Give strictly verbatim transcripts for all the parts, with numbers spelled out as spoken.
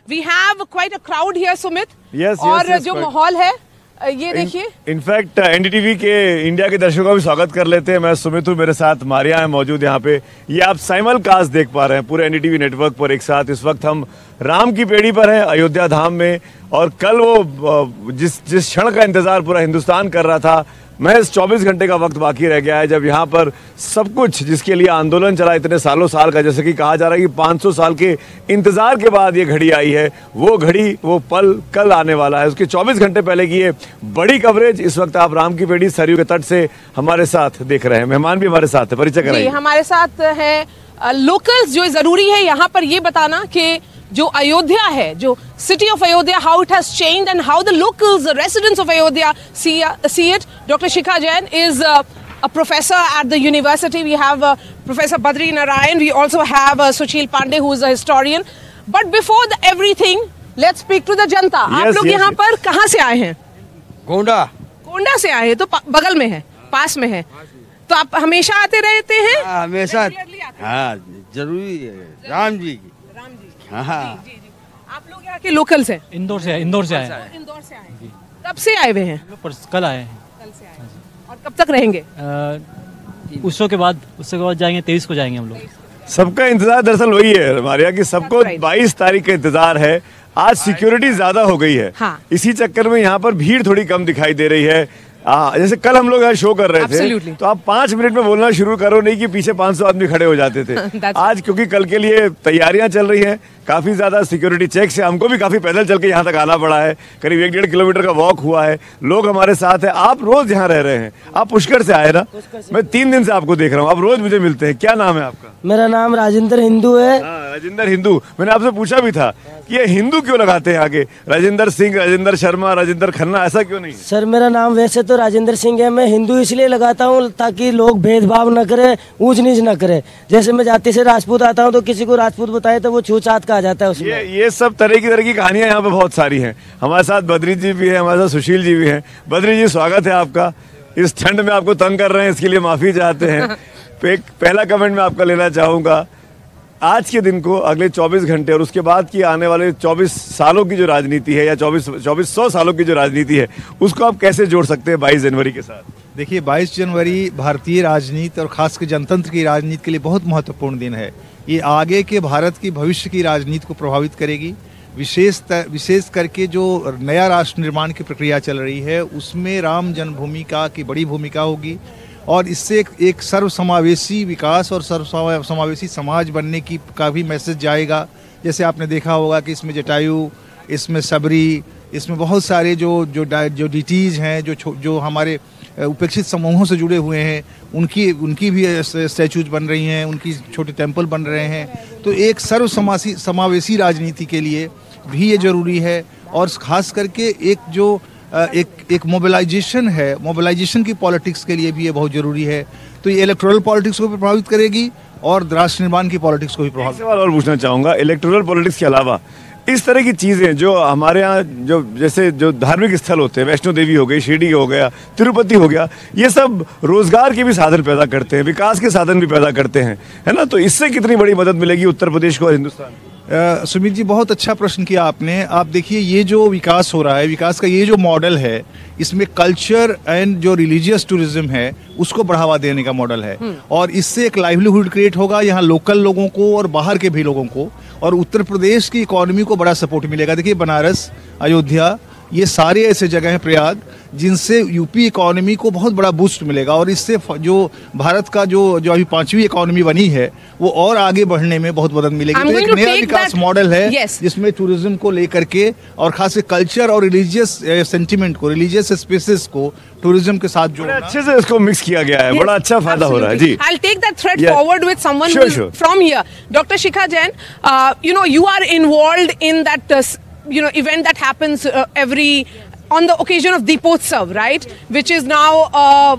We have quite a crowd here Sumit. yes, और yes, yes, जो quite. माहौल है ये देखिए। इनफैक्ट एनडीटीवी के इंडिया के दर्शकों का भी स्वागत कर लेते हैं। मैं सुमित हूँ, मेरे साथ मारिया है मौजूद यहाँ पे। ये आप साइमल कास्ट देख पा रहे हैं पूरे एनडीटीवी नेटवर्क पर एक साथ। इस वक्त हम राम की पेड़ी पर हैं अयोध्या धाम में, और कल वो जिस जिस क्षण का इंतजार पूरा हिंदुस्तान कर रहा था, महज चौबीस घंटे का वक्त बाकी रह गया है जब यहाँ पर सब कुछ जिसके लिए आंदोलन चला इतने सालों साल का, जैसे कि कहा जा रहा है कि पाँच सौ साल के इंतजार के बाद ये घड़ी आई है, वो घड़ी वो पल कल आने वाला है। उसके चौबीस घंटे पहले की ये बड़ी कवरेज इस वक्त आप राम की पेड़ी सरयू के तट से हमारे साथ देख रहे हैं। मेहमान भी हमारे साथ है, परिचय कराइए। हमारे साथ है लोकल्स। जो जरूरी है यहाँ पर ये बताना कि जो अयोध्या है, जो city of Ayodhya, how it has changed and how the locals, the residents of Ayodhya see see it. Doctor Shikha Jain is a professor at the university. We have uh, Professor Badri Narayan. We also have uh, Sushil Pandey, who is a historian. But before the everything, let's speak to the Janata. yes, आप लोग yes, यहाँ yes. पर कहाँ से आए हैं? गोंडा। गोंडा से आए हैं, तो बगल में है, पास में है। तो आप हमेशा आते रहते हैं? हाँ, हमेशा। हाँ, जरूरी है। राम जी की। राम जी। हाँ। जी, जी, जी। आप लोग यहाँ के लोकल्स हैं? इंदौर से इंदौर से आए हैं। इंदौर से आए हैं। कब से आए हुए हैं? कल आए हैं। कल से आए हैं। और कब तक रहेंगे? उत्सव के बाद उसके बाद जाएंगे, तेईस को जाएंगे हम लोग। सबका इंतजार दरअसल वही है मारिया, कि सबको बाईस तारीख का इंतजार है। आज सिक्योरिटी ज्यादा हो गई है। हाँ। इसी चक्कर में यहाँ पर भीड़ थोड़ी कम दिखाई दे रही है। आ, जैसे कल हम लोग यहाँ शो कर रहे थे, तो आप पांच मिनट में बोलना शुरू करो, नहीं कि पीछे पाँच सौ आदमी खड़े हो जाते थे। आज क्योंकि कल के लिए तैयारियां चल रही हैं, काफी ज्यादा सिक्योरिटी चेक से हमको भी काफी पैदल चल के यहाँ तक आना पड़ा है। करीब एक डेढ़ किलोमीटर का वॉक हुआ है। लोग हमारे साथ हैं। आप रोज यहाँ रह रहे हैं, आप पुष्कर से आए ना? मैं तीन दिन से आपको देख रहा हूँ, आप रोज मुझे मिलते हैं। क्या नाम है आपका? मेरा नाम राजेंद्र हिंदू है। राजेंद्र हिंदू। मैंने आपसे पूछा भी था कि ये हिंदू क्यों लगाते हैं आगे, राजेंद्र सिंह, राजेंद्र शर्मा, राजेंद्र खन्ना, ऐसा क्यों नहीं? सर मेरा नाम वैसे तो राजेंद्र सिंह है, मैं हिंदू इसलिए लगाता हूँ ताकि लोग भेदभाव न करे, ऊंच नीच न करे। जैसे मैं जाति से राजपूत आता हूँ तो किसी को राजपूत बताए तो वो छूछात का आ जाता है उसमें। ये ये सब तरह की तरह की कहानियां यहाँ पे बहुत सारी हैं। हमारे साथ बद्री जी भी है, हमारे साथ सुशील जी भी हैं। बद्री जी स्वागत है आपका। इस ठंड में आपको तंग कर रहे हैं, इसके लिए माफी चाहते हैं। एक पहला कमेंट मैं आपका लेना चाहूंगा, आज के दिन को, अगले चौबीस घंटे और उसके बाद की आने वाले चौबीस सालों की जो राजनीति है, या चौबीस चौबीस सौ सालों की जो राजनीति है, उसको आप कैसे जोड़ सकते हैं बाईस जनवरी के साथ? देखिए, बाईस जनवरी भारतीय राजनीति और खासकर जनतंत्र की राजनीति के लिए बहुत महत्वपूर्ण दिन है। ये आगे के भारत की भविष्य की राजनीति को प्रभावित करेगी। विशेष विशेष करके जो नया राष्ट्र निर्माण की प्रक्रिया चल रही है, उसमें राम जन्मभूमि का की बड़ी भूमिका होगी, और इससे एक, एक सर्वसमावेशी विकास और सर्व समावेशी समाज बनने की का भी मैसेज जाएगा। जैसे आपने देखा होगा कि इसमें जटायु, इसमें सबरी, इसमें बहुत सारे जो जो जो डिटीज़ हैं, जो जो हमारे उपेक्षित समूहों से जुड़े हुए हैं, उनकी उनकी भी स्टैचूज बन रही हैं, उनकी छोटे टेम्पल बन रहे हैं। तो एक सर्व समासी समावेशी राजनीति के लिए भी ये जरूरी है, और खास करके एक जो एक एक मोबिलाइजेशन है, मोबिलाइजेशन की पॉलिटिक्स के लिए भी ये बहुत ज़रूरी है। तो ये इलेक्टोरल पॉलिटिक्स को भी प्रभावित करेगी और राष्ट्र निर्माण की पॉलिटिक्स को भी प्रभावित। सवाल और पूछना चाहूँगा, इलेक्टोरल पॉलिटिक्स के अलावा इस तरह की चीज़ें जो हमारे यहाँ जो जैसे जो धार्मिक स्थल होते हैं, वैष्णो देवी हो गई, शिरडी हो गया, तिरुपति हो गया, ये सब रोजगार के भी साधन पैदा करते हैं, विकास के साधन भी पैदा करते हैं, है ना? तो इससे कितनी बड़ी मदद मिलेगी उत्तर प्रदेश को और हिंदुस्तान को? Uh, सुमित जी, बहुत अच्छा प्रश्न किया आपने। आप देखिए, ये जो विकास हो रहा है, विकास का ये जो मॉडल है, इसमें कल्चर एंड जो रिलीजियस टूरिज्म है उसको बढ़ावा देने का मॉडल है, और इससे एक लाइवलीहुड क्रिएट होगा यहाँ लोकल लोगों को और बाहर के भी लोगों को, और उत्तर प्रदेश की इकोनॉमी को बड़ा सपोर्ट मिलेगा। देखिए, बनारस, अयोध्या, ये सारे ऐसे जगह हैं, प्रयाग, जिनसे यूपी इकोनॉमी को बहुत बड़ा बूस्ट मिलेगा, और इससे जो भारत का जो जो अभी पांचवी इकोनॉमी बनी है वो और आगे बढ़ने में बहुत मदद मिलेगी। तो एक नया विकास मॉडल है, yes. जिसमें टूरिज्म को लेकर के और खास कल्चर और रिलीजियस सेंटिमेंट को, रिलीजियस स्पेसेस को टूरिज्म के साथ जोड़ना, अच्छे से इसको मिक्स किया गया है। yes. बड़ा अच्छा फायदा हो रहा है जी। I'll take that thread yeah. forward with someone sure, sure. from here. Doctor Shikha Jain, uh, you know, you are involved in that uh, you know event that happens uh, every on the occasion of Deepotsav, right, which is now uh,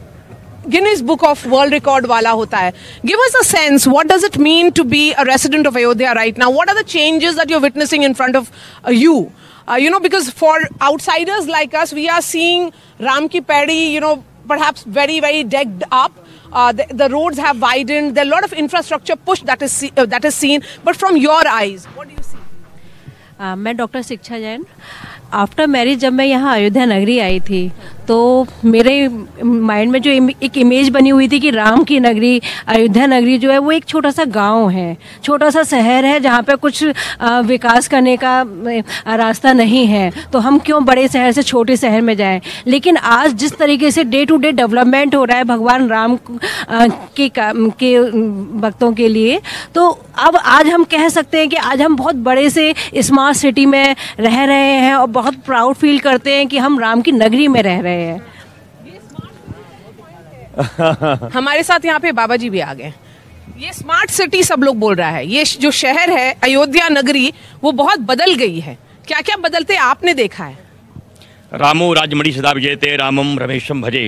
Guinness Book of World Record wala hota hai. Give us a sense, what does it mean to be a resident of Ayodhya right now? What are the changes that you're witnessing in front of uh, you? Uh, you know, because for outsiders like us, we are seeing Ram Ki Paidi, you know, perhaps very, very decked up. Uh, the, the roads have widened. There are a lot of infrastructure push that is see, uh, that is seen. But from your eyes, what do you see? आ, मैं doctor शिक्षा Jain. After marriage जब मैं यहाँ अयोध्या नगरी आई थी तो मेरे mind में जो एक इमेज बनी हुई थी कि राम की नगरी अयोध्या नगरी जो है वो एक छोटा सा गांव है, छोटा सा शहर है जहाँ पे कुछ आ, विकास करने का आ, रास्ता नहीं है, तो हम क्यों बड़े शहर से छोटे शहर में जाएं। लेकिन आज जिस तरीके से डे टू डे डेवलपमेंट हो रहा है भगवान राम आ, के के भक्तों के लिए, तो अब आज हम कह सकते हैं कि आज हम बहुत बड़े से स्मार्ट सिटी में रह रहे हैं और बहुत प्राउड फील करते हैं कि हम राम की नगरी में रह रहे हैं। हमारे साथ यहाँ पे बाबा जी भी आ गए। ये स्मार्ट सिटी सब लोग बोल रहा है, ये जो शहर है अयोध्या नगरी वो बहुत बदल गई है। क्या क्या बदलते आपने देखा है? रामो राजमणि सदा विजयते रामम रमेशम भजे।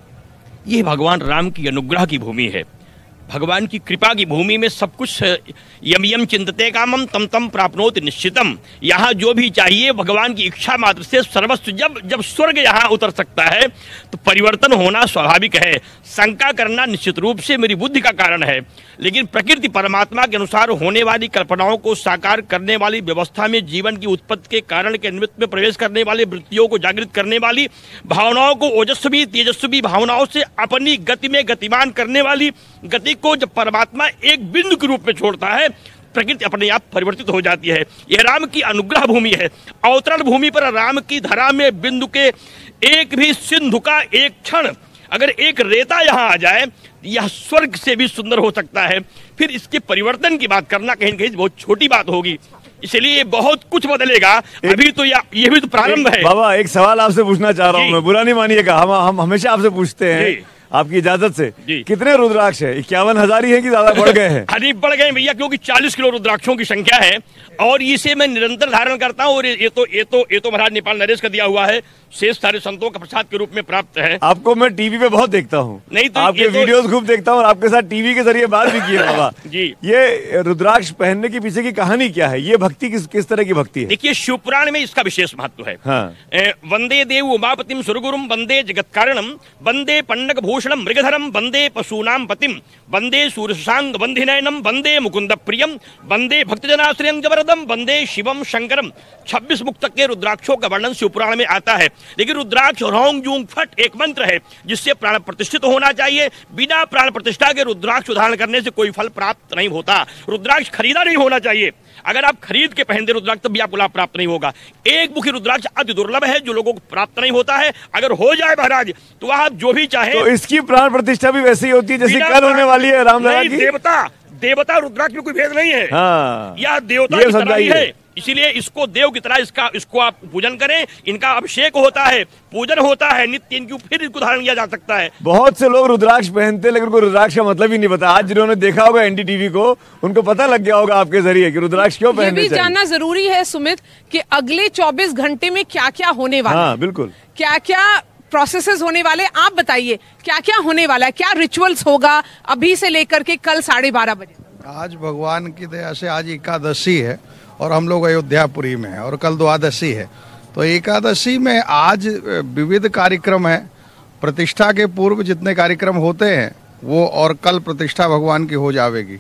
ये भगवान राम की अनुग्रह की भूमि है, भगवान की कृपा की भूमि में सब कुछ यम यम चिंतते कामम तम तम प्राप्नोति निश्चितम। यहाँ जो भी चाहिए भगवान की इच्छा मात्र से सर्वस्व। जब जब स्वर्ग यहाँ उतर सकता है तो परिवर्तन होना स्वाभाविक है, शंका करना निश्चित रूप से मेरी बुद्धि का कारण है। लेकिन प्रकृति परमात्मा के अनुसार होने वाली कल्पनाओं को साकार करने वाली व्यवस्था में जीवन की उत्पत्ति के कारण के निमित्त में प्रवेश करने वाली वृत्तियों को जागृत करने वाली, भावनाओं को ओजस्वी तेजस्वी भावनाओं से अपनी गति में गतिमान करने वाली गति को जब परमात्मा एक बिंदु के रूप में छोड़ता है, प्रकृति अपने आप परिवर्तित हो जाती है। यह राम की अनुग्रह भूमि है। अवतरण भूमि पर राम की धरा में बिंदु के एक भी सिंधु का एक क्षण अगर एक रेता यहाँ आ जाए, यह स्वर्ग से भी सुंदर हो सकता है। फिर इसके परिवर्तन की बात करना कहीं कहीं बहुत छोटी बात होगी, इसलिए बहुत कुछ बदलेगा। अभी तो या, ये भी तो प्रारंभ है। बाबा एक सवाल आपसे पूछना चाह रहा हूँ मैं, बुरा नहीं मानिएगा, हम हम हमेशा आपसे पूछते हैं आपकी इजाजत से, कितने रुद्राक्ष है? इक्यावन हजार ही है कि ज्यादा बढ़ गए हैं? अरे बढ़ गए भैया, क्योंकि चालीस किलो रुद्राक्षों की संख्या है और इसे मैं निरंतर धारण करता हूँ। और ये तो ये तो ये तो महाराज नेपाल नरेश का दिया हुआ है, शेष सारे संतों का प्रसाद के रूप में प्राप्त है। आपको मैं टीवी पे बहुत देखता हूँ, नहीं तो आपके तो... वीडियोस खूब देखता हूँ और आपके साथ टीवी के जरिए बात भी की है बाबा जी। ये रुद्राक्ष पहनने के पीछे की कहानी क्या है? ये भक्ति किस किस तरह की भक्ति है? देखिए, शिवपुराण में इसका विशेष महत्व है। हाँ। वंदे देव उमापतिम सुरगुरुम वंदे जगत कारणम वंदे पंडक भूषणम मृगधरम वंदे पशूनाम पतिम वंदे सूर्यशांग वंदिनयनम वंदे मुकुंद प्रियम वंदे भक्तजनाश्रयं जबरदम वंदे शिवम शंकरम। छब्बीस मुख तक के रुद्राक्षों का वर्णन शिवपुराण में आता है। लेकिन रुद्राक्ष रोंग जूंग फट एक मंत्र है जिससे प्राण प्रतिष्ठित होना चाहिए। बिना प्राण प्रतिष्ठा के रुद्राक्ष धारण करने से कोई फल प्राप्त नहीं होता। रुद्राक्ष खरीदा नहीं होना चाहिए। अगर आप खरीद के पहनते रुद्राक्ष तब भी आपको लाभ प्राप्त नहीं होगा। एक मुखी रुद्राक्ष अति दुर्लभ है जो लोगों को प्राप्त नहीं होता है। अगर हो जाए महाराज तो आप जो भी चाहे। तो इसकी प्राण प्रतिष्ठा भी वैसी ही होती है जैसे कल होने वाली है रामलला की? देवता देवता रुद्राक्ष में कोई भेद नहीं है। हाँ, यह देवता की तरह ही है, इसीलिए इसको देव की तरह इसका इसको आप पूजन करें। इनका अभिषेक होता है, पूजन होता है नित्य, इनकी फिर इनको धारण किया जा सकता है। बहुत से लोग रुद्राक्ष पहनते हैं लेकिन उनको रुद्राक्ष का मतलब ही नहीं पता। आज जिन्होंने देखा होगा एनडीटीवी को उनको पता लग गया होगा आपके जरिए कि रुद्राक्ष क्यों पहनने चाहिए। ये भी जानना जरूरी है सुमित कि अगले चौबीस घंटे में क्या क्या होने वाला है। हाँ बिल्कुल, क्या क्या प्रोसेसेस होने वाले, आप बताइए क्या क्या होने वाला है, क्या रिचुअल्स होगा अभी से लेकर के कल साढ़े बारह बजे? आज भगवान की दया से आज एकादशी है और हम लोग अयोध्यापुरी में है और कल द्वादशी है। तो एकादशी में आज विविध कार्यक्रम है। प्रतिष्ठा के पूर्व जितने कार्यक्रम होते हैं वो, और कल प्रतिष्ठा भगवान की हो जाएगी।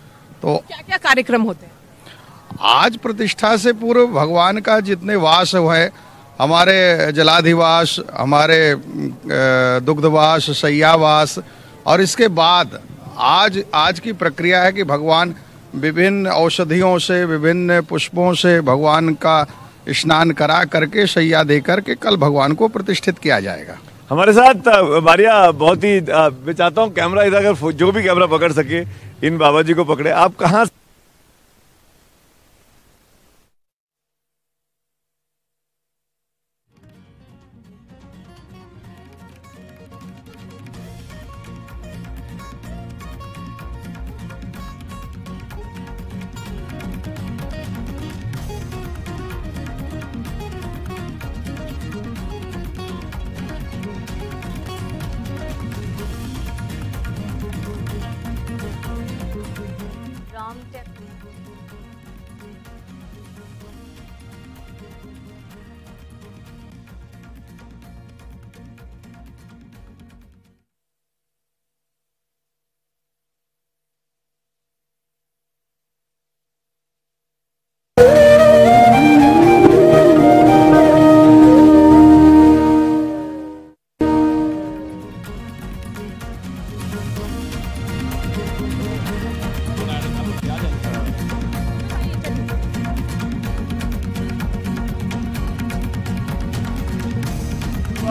तो क्या क्या कार्यक्रम होते हैं? आज प्रतिष्ठा से पूर्व भगवान का जितने वास है, हमारे जलाधिवास, हमारे दुग्धवास, शय्यावास, और इसके बाद आज आज की प्रक्रिया है कि भगवान विभिन्न औषधियों से, विभिन्न पुष्पों से भगवान का स्नान करा करके शैया दे करके कल भगवान को प्रतिष्ठित किया जाएगा। हमारे साथ मारिया, बहुत ही मैं चाहता हूँ कैमरा इधर, अगर जो भी कैमरा पकड़ सके इन बाबा जी को पकड़े। आप कहाँ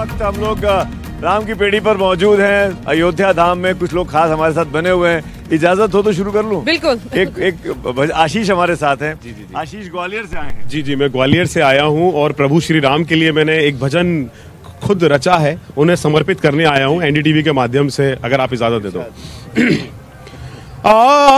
वक्त हम लोग राम की पेड़ी पर मौजूद हैं अयोध्या धाम में। कुछ लोग खास हमारे साथ बने हुए हैं। इजाजत हो तो शुरू कर लूं? बिल्कुल। एक एक आशीष हमारे साथ हैं। जी जी जी। आशीष ग्वालियर से आए हैं। जी जी, मैं ग्वालियर से आया हूं और प्रभु श्री राम के लिए मैंने एक भजन खुद रचा है, उन्हें समर्पित करने आया हूं एनडीटीवी के माध्यम से, अगर आप इजाजत दे दो। आ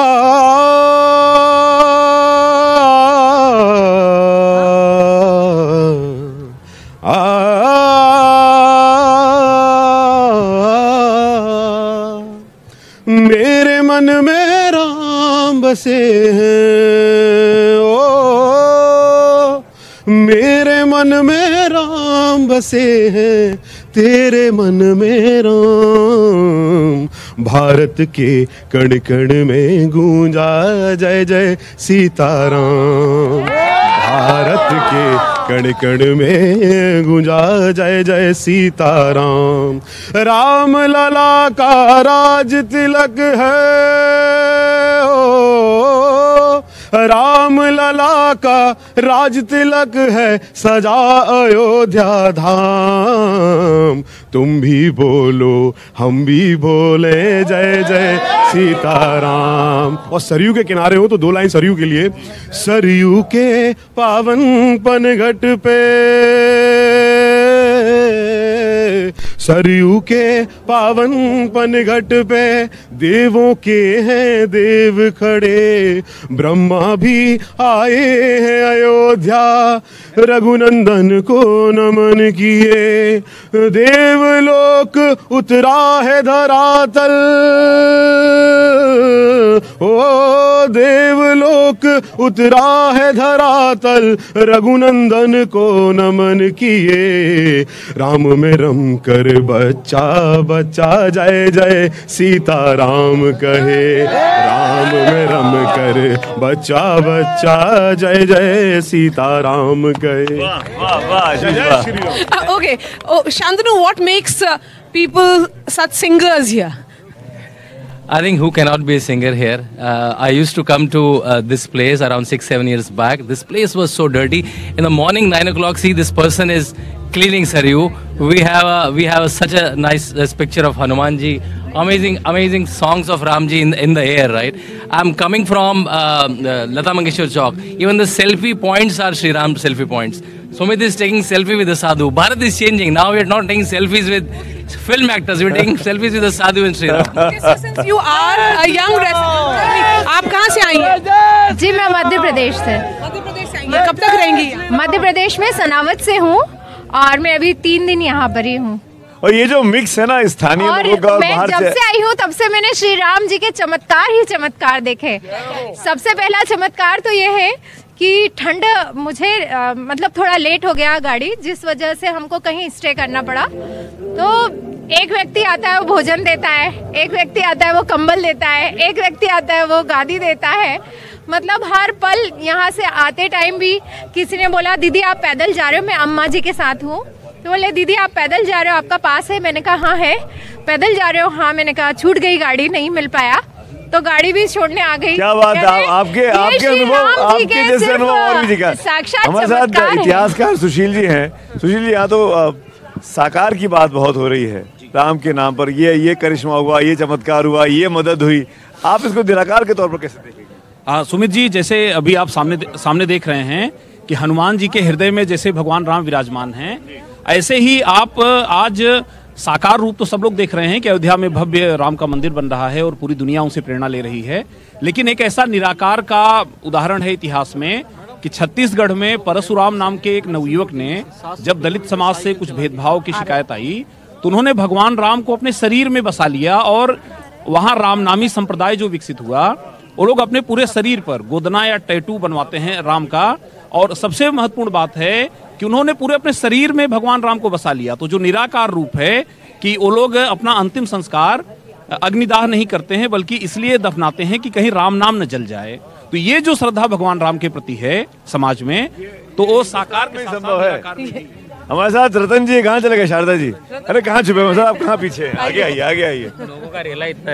मेरे मन में राम बसे हैं, ओ मेरे मन में राम बसे हैं, तेरे मन में राम। भारत के कण कण में गूंजा जय जय सीताराम। भारत के कण कण में गूंजा जय जय सीताराम। राम लला का राज तिलक है, ओ राम लला का राज तिलक है, सजा अयोध्या धाम। तुम भी बोलो हम भी बोले जय जय सीताराम। और सरयू के किनारे हो तो दो लाइन सरयू के लिए। सरयू के पावन पनघट पे, सरयू के पावन पनघट पे, देवों के हैं देव खड़े। ब्रह्मा भी आए हैं अयोध्या, रघुनंदन को नमन किए। देवलोक उतरा है धरातल, ओ देवलोक उतरा है धरातल, रघुनंदन को नमन किए। राम में रम कर बच्चा बच्चा जय जय सीताराम कहे। राम में रम कर बच्चा बच्चा जय जय सीताराम कहे। वाह वाह Jai Shri Ram. Okay, Shantanu, what makes uh, people such singers here? I think who cannot be a singer here. Uh, I used to come to uh, this place around six, seven years back. This place was so dirty. In the morning, nine o'clock, see this person is cleaning Saryu. We have a, we have a, such a nice this picture of Hanumanji. Amazing, amazing songs of Ramji in, in the air, right? I'm coming from uh, uh, Lata Mangeshwar Chowk. Even the selfie points are Sri Ram selfie points. Sumit is taking selfie with the sadhu. Bharat is changing. Now we are not taking selfies with film actors. We are taking selfies with the sadhu and Sri Ram. Okay, so since you are a young resident, आप कहाँ से आई हैं? जी मैं मध्य प्रदेश से। मध्य प्रदेश से आई हैं। कब तक रहेंगी? मध्य प्रदेश में सनावत से हूँ और मैं अभी तीन दिन यहाँ पर ही हूँ। और ये जो मिक्स है ना स्थानीय लोगों का और बाहर से, मैं जब से आई हूँ तब से मैंने श्री राम जी के चमत्कार ही चमत्कार देखे। सबसे पहला चमत्कार तो ये है कि ठंड मुझे आ, मतलब थोड़ा लेट हो गया गाड़ी, जिस वजह से हमको कहीं स्टे करना पड़ा। तो एक व्यक्ति आता है वो भोजन देता है, एक व्यक्ति आता है वो कंबल देता है, एक व्यक्ति आता है वो गादी देता है। मतलब हर पल यहाँ से आते टाइम भी किसी ने बोला दीदी आप पैदल जा रहे हो, मैं अम्मा जी के साथ हूँ। तो बोले दीदी आप पैदल जा रहे हो, आपका पास है? मैंने कहा हाँ है। पैदल जा रहे हो? हाँ। मैंने कहा छूट गई गाड़ी, नहीं मिल पाया, तो गाड़ी भी छोड़ने आ गई। क्या बात है, आपके आपके अनुभव आपके जैसे अनुभव और भी दिखा। हमारे साथ इतिहासकार सुशील जी हैं। सुशील जी, यहाँ तो साकार की बात बहुत हो रही है राम के नाम पर। ये ये करिश्मा हुआ, ये चमत्कार हुआ, ये मदद हुई, आप इसको निराकार के तौर पर कैसे देखेंगे? सुमित जी, जैसे अभी आप सामने सामने देख रहे हैं कि हनुमान जी के हृदय में जैसे भगवान राम विराजमान हैं, ऐसे ही आप आज साकार रूप तो सब लोग देख रहे हैं कि अयोध्या में भव्य राम का मंदिर बन रहा है और पूरी दुनिया उनसे प्रेरणा ले रही है। लेकिन एक ऐसा निराकार का उदाहरण है इतिहास में कि छत्तीसगढ़ में परशुराम नाम के एक नवयुवक ने जब दलित समाज से कुछ भेदभाव की शिकायत आई तो उन्होंने भगवान राम को अपने शरीर में बसा लिया और वहाँ रामनामी संप्रदाय जो विकसित हुआ, वो लोग अपने पूरे शरीर पर गोदना या टैटू बनवाते हैं राम का। और सबसे महत्वपूर्ण बात है कि उन्होंने पूरे अपने शरीर में भगवान राम को बसा लिया। तो जो निराकार रूप है कि वो लोग अपना अंतिम संस्कार अग्निदाह नहीं करते हैं, बल्कि इसलिए दफनाते हैं कि कहीं राम नाम न जल जाए। तो ये जो श्रद्धा भगवान राम के प्रति है समाज में, तो वो साकार के संभव है। हमारे साथ रतन जी कहाँ चले गए? शारदा जी, अरे कहाँ छुपे मतलब आप कहाँ पीछे? आगे आइए, आगे आइए। लोगों का रेला इतना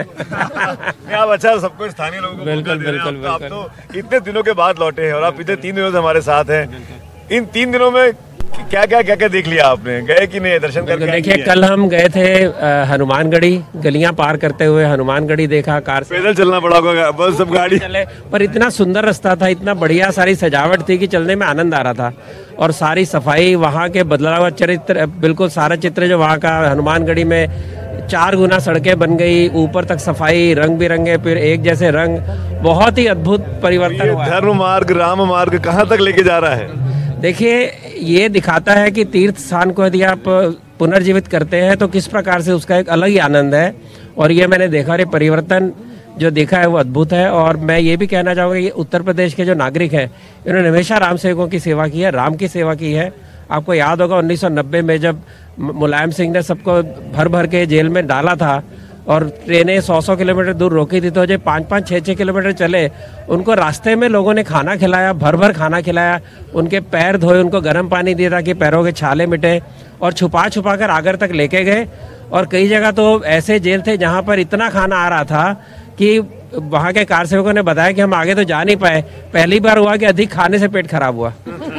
है। आप अच्छा सबको स्थानीय लोगों को बिल्कुल बिल्कुल आप तो इतने दिनों के बाद लौटे हैं और आप इतने तीन दिनों से हमारे साथ हैं। इन तीन दिनों में क्या क्या क्या क्या देख लिया आपने, गए कि नहीं, दर्शन करके? देखिए, कल हम गए थे हनुमानगढ़ी, गलियां पार करते हुए हनुमानगढ़ी देखा, कार से पैदल चलना पड़ा होगा, बस सब गाड़ी चले, पर इतना सुंदर रास्ता था, इतना बढ़िया सारी सजावट थी कि चलने में आनंद आ रहा था। और सारी सफाई, वहाँ के बदला हुआ चरित्र, बिल्कुल सारा चित्र जो वहाँ का, हनुमानगढ़ी में चार गुना सड़कें बन गई, ऊपर तक सफाई, रंग बिरंगे, फिर एक जैसे रंग, बहुत ही अद्भुत परिवर्तन हुआ। धर्म मार्ग, राम मार्ग कहाँ तक लेके जा रहा है? देखिए, ये दिखाता है कि तीर्थ स्थान को यदि आप पुनर्जीवित करते हैं तो किस प्रकार से उसका एक अलग ही आनंद है। और ये मैंने देखा, ये परिवर्तन जो देखा है वो अद्भुत है। और मैं ये भी कहना चाहूँगा कि उत्तर प्रदेश के जो नागरिक हैं, इन्होंने हमेशा राम सेवकों की सेवा की है, राम की सेवा की है। आपको याद होगा उन्नीस सौ नब्बे में जब मुलायम सिंह ने सबको भर भर के जेल में डाला था और ट्रेनें सौ सौ किलोमीटर दूर रोकी थी, तो जो पाँच पाँच छः छः किलोमीटर चले, उनको रास्ते में लोगों ने खाना खिलाया, भर भर खाना खिलाया, उनके पैर धोए, उनको गर्म पानी दिया ताकि पैरों के छाले मिटे, और छुपा छुपा कर आगर तक लेके गए। और कई जगह तो ऐसे जेल थे जहाँ पर इतना खाना आ रहा था कि वहाँ के कार सेवकों ने बताया कि हम आगे तो जा नहीं पाए। पहली बार हुआ कि अधिक खाने से पेट खराब हुआ।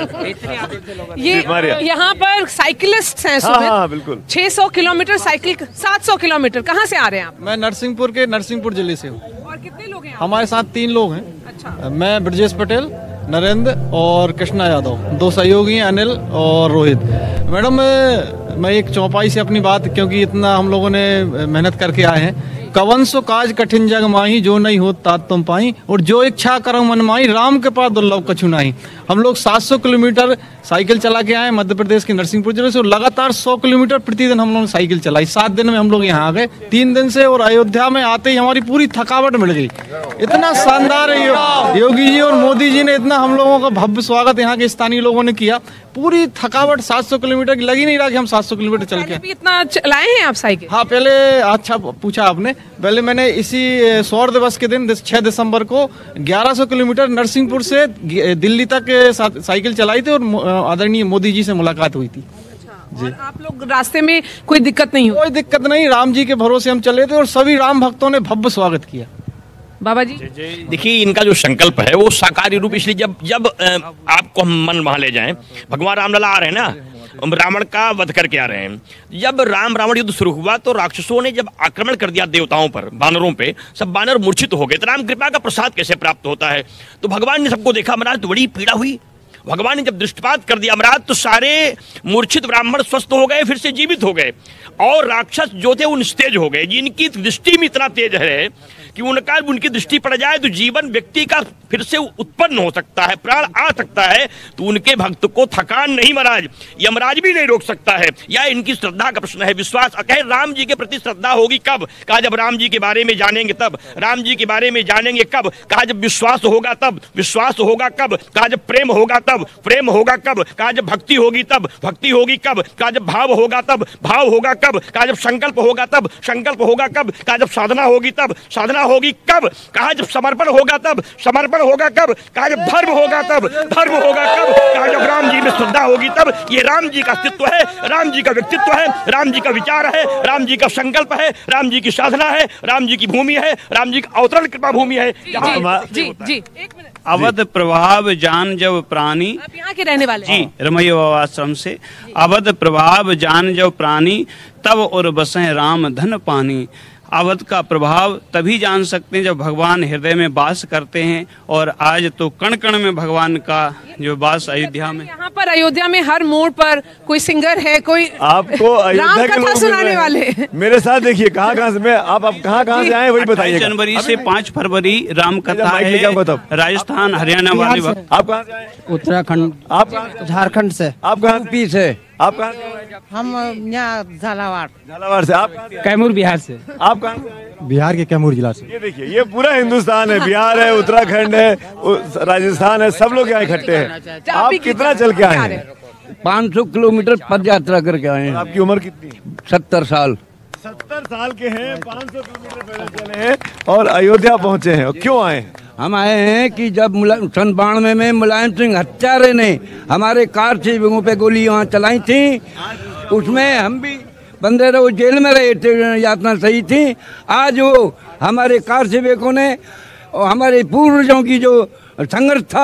ये यहाँ पर साइकिलिस्ट हैं सुमित। हाँ, हाँ, बिल्कुल। छह सौ किलोमीटर साइकिल, सात सौ किलोमीटर। कहाँ से आ रहे हैं आप? मैं नरसिंहपुर के नरसिंहपुर जिले से हूँ। और कितने लोग हैं? हमारे साथ तीन लोग हैं। अच्छा। मैं ब्रजेश पटेल, नरेंद्र और कृष्णा यादव, दो सहयोगी हैं, अनिल और रोहित। मैडम, मैं एक चौपाई से अपनी बात, क्योंकि इतना हम लोगों ने मेहनत करके आए हैं। कवन सो काज कठिन जग माही, जो नहीं हो तात तुम पाई, और जो इच्छा करो मन माही, राम के पास दुर्लभ कछु नाही। हम लोग सात सौ किलोमीटर साइकिल चला के आए मध्य प्रदेश के नरसिंहपुर जिले से, और लगातार सौ किलोमीटर प्रतिदिन हम लोग साइकिल चलाई। सात दिन में हम लोग यहाँ आ गए, तीन दिन से, और अयोध्या में आते ही हमारी पूरी थकावट मिट गई। इतना शानदार है, यो, योगी जी और मोदी जी ने इतना हम लोगों का भव्य स्वागत यहाँ के स्थानीय लोगों ने किया। पूरी थकावट सात सौ किलोमीटर की लगी नहीं रहा कि हम सात सौ किलोमीटर चल के। इतना चलाए हैं आप साइकिल? हाँ, पहले अच्छा पूछा आपने। पहले मैंने इसी स्वर्ण दिवस के दिन छह दिसंबर को ग्यारह सौ किलोमीटर नरसिंहपुर से दिल्ली तक साइकिल चलाई थी, और आदरणीय मोदी जी से मुलाकात हुई थी। जी। और आप लोग रास्ते में कोई दिक्कत नहीं हुई? कोई दिक्कत नहीं, राम जी के भरोसे हम चले थे, और सभी राम भक्तों ने भव्य स्वागत किया। बाबा जी, देखिए, इनका जो संकल्प है वो साकार रूप, इसलिए जब जब आपको हम मन वहां ले जाएं, भगवान रामलला आ रहे हैं ना, रावण का वध करके आ रहे हैं। जब राम रावण युद्ध शुरू हुआ तो राक्षसों ने जब आक्रमण कर दिया देवताओं पर, बानरों पे, सब बानर मूर्छित हो गए। तो राम कृपा का प्रसाद कैसे प्राप्त होता है? तो भगवान ने सबको देखा, महाराज तो बड़ी पीड़ा हुई। भगवान ने जब दृष्टिपात कर दिया महाराज, तो सारे मूर्छित ब्राह्मण स्वस्थ हो गए, फिर से जीवित हो गए, और राक्षस जो थे वो निस्तेज हो गए। जिनकी दृष्टि में इतना तेज है कि उनका उनकी दृष्टि पड़ जाए तो जीवन व्यक्ति का फिर से उत्पन्न हो सकता है, प्राण आ सकता है। तो उनके भक्त को थकान नहीं महाराज, यमराज भी नहीं रोक सकता है। या इनकी श्रद्धा का प्रश्न है, विश्वास। कहे राम जी के प्रति श्रद्धा होगी कब? कहा जब राम जी के बारे में जानेंगे तब। राम जी के बारे में जानेंगे कब? कहा जब विश्वास होगा तब। विश्वास होगा कब? कहा जब प्रेम होगा तब। प्रेम होगा कब? कहा जब भक्ति होगी तब। भक्ति होगी कब? कहा जब भाव होगा तब। भाव होगा कब? कहा जब संकल्प होगा तब। संकल्प होगा कब? कहा जब साधना होगी तब। साधना होगी कब? कहा जब समर्पण होगा तब। समर्पण होगा कब? कहा जब धर्म होगा तब। धर्म होगा कब? कहा जब राम जी में श्रद्धा होगी तब। ये राम जी का अस्तित्व है, राम जी का व्यक्तित्व है, राम जी का विचार है, राम जी का संकल्प है, राम जी की साधना है, राम जी की भूमि है, राम जी का अवतरण कृपा भूमि है। जी जी, एक मिनट। अवध प्रभाव जान जब प्राणी, आप यहाँ के रहने वाले? जी, रमैया आश्रम से। अवध प्रभाव जान जब प्राणी, तब और बसें राम धन पानी। अवध का प्रभाव तभी जान सकते हैं जब भगवान हृदय में वास करते हैं, और आज तो कण कण में भगवान का जो वास अयोध्या में। यहाँ पर अयोध्या में हर मोड़ पर कोई सिंगर है, कोई आपको अयोध्या के लोग सुनाने वाले। मेरे साथ देखिए, कहाँ कहाँ से मैं आप आप कहाँ कहाँ से आए वही बताइए। जनवरी से पाँच फरवरी राम कथा है, राजस्थान हरियाणा वाले। आप कहाँ से आए? उत्तराखंड। आप झारखंड से। आप कहाँ यूपी से। आप कहाँ से? हम यहाँ झालावाड़। झालावाड़ से। आप कैमूर बिहार से। आप कहाँ से? बिहार के कैमूर जिला से। ये देखिए, ये पूरा हिंदुस्तान है, बिहार है, उत्तराखंड है, राजस्थान है, सब लोग यहाँ इकट्ठे हैं। आप कितना चल के आए हैं? पाँच सौ किलोमीटर पद यात्रा करके आए हैं। आपकी उम्र कितनी? सत्तर साल। सत्तर साल के हैं, पाँच सौ किलोमीटर पैदल चले हैं और अयोध्या पहुँचे हैं। क्यों आए हैं? हम आए हैं कि जब सन बानवे में मुलायम सिंह हत्यारे ने हमारे कार सेवकों पे गोली वहाँ चलाई थी, उसमें हम भी बंदे रहो जेल में रहे थे, यातना सही थी। आज वो हमारे कार सेवकों ने और हमारे पूर्वजों की जो संघर्ष था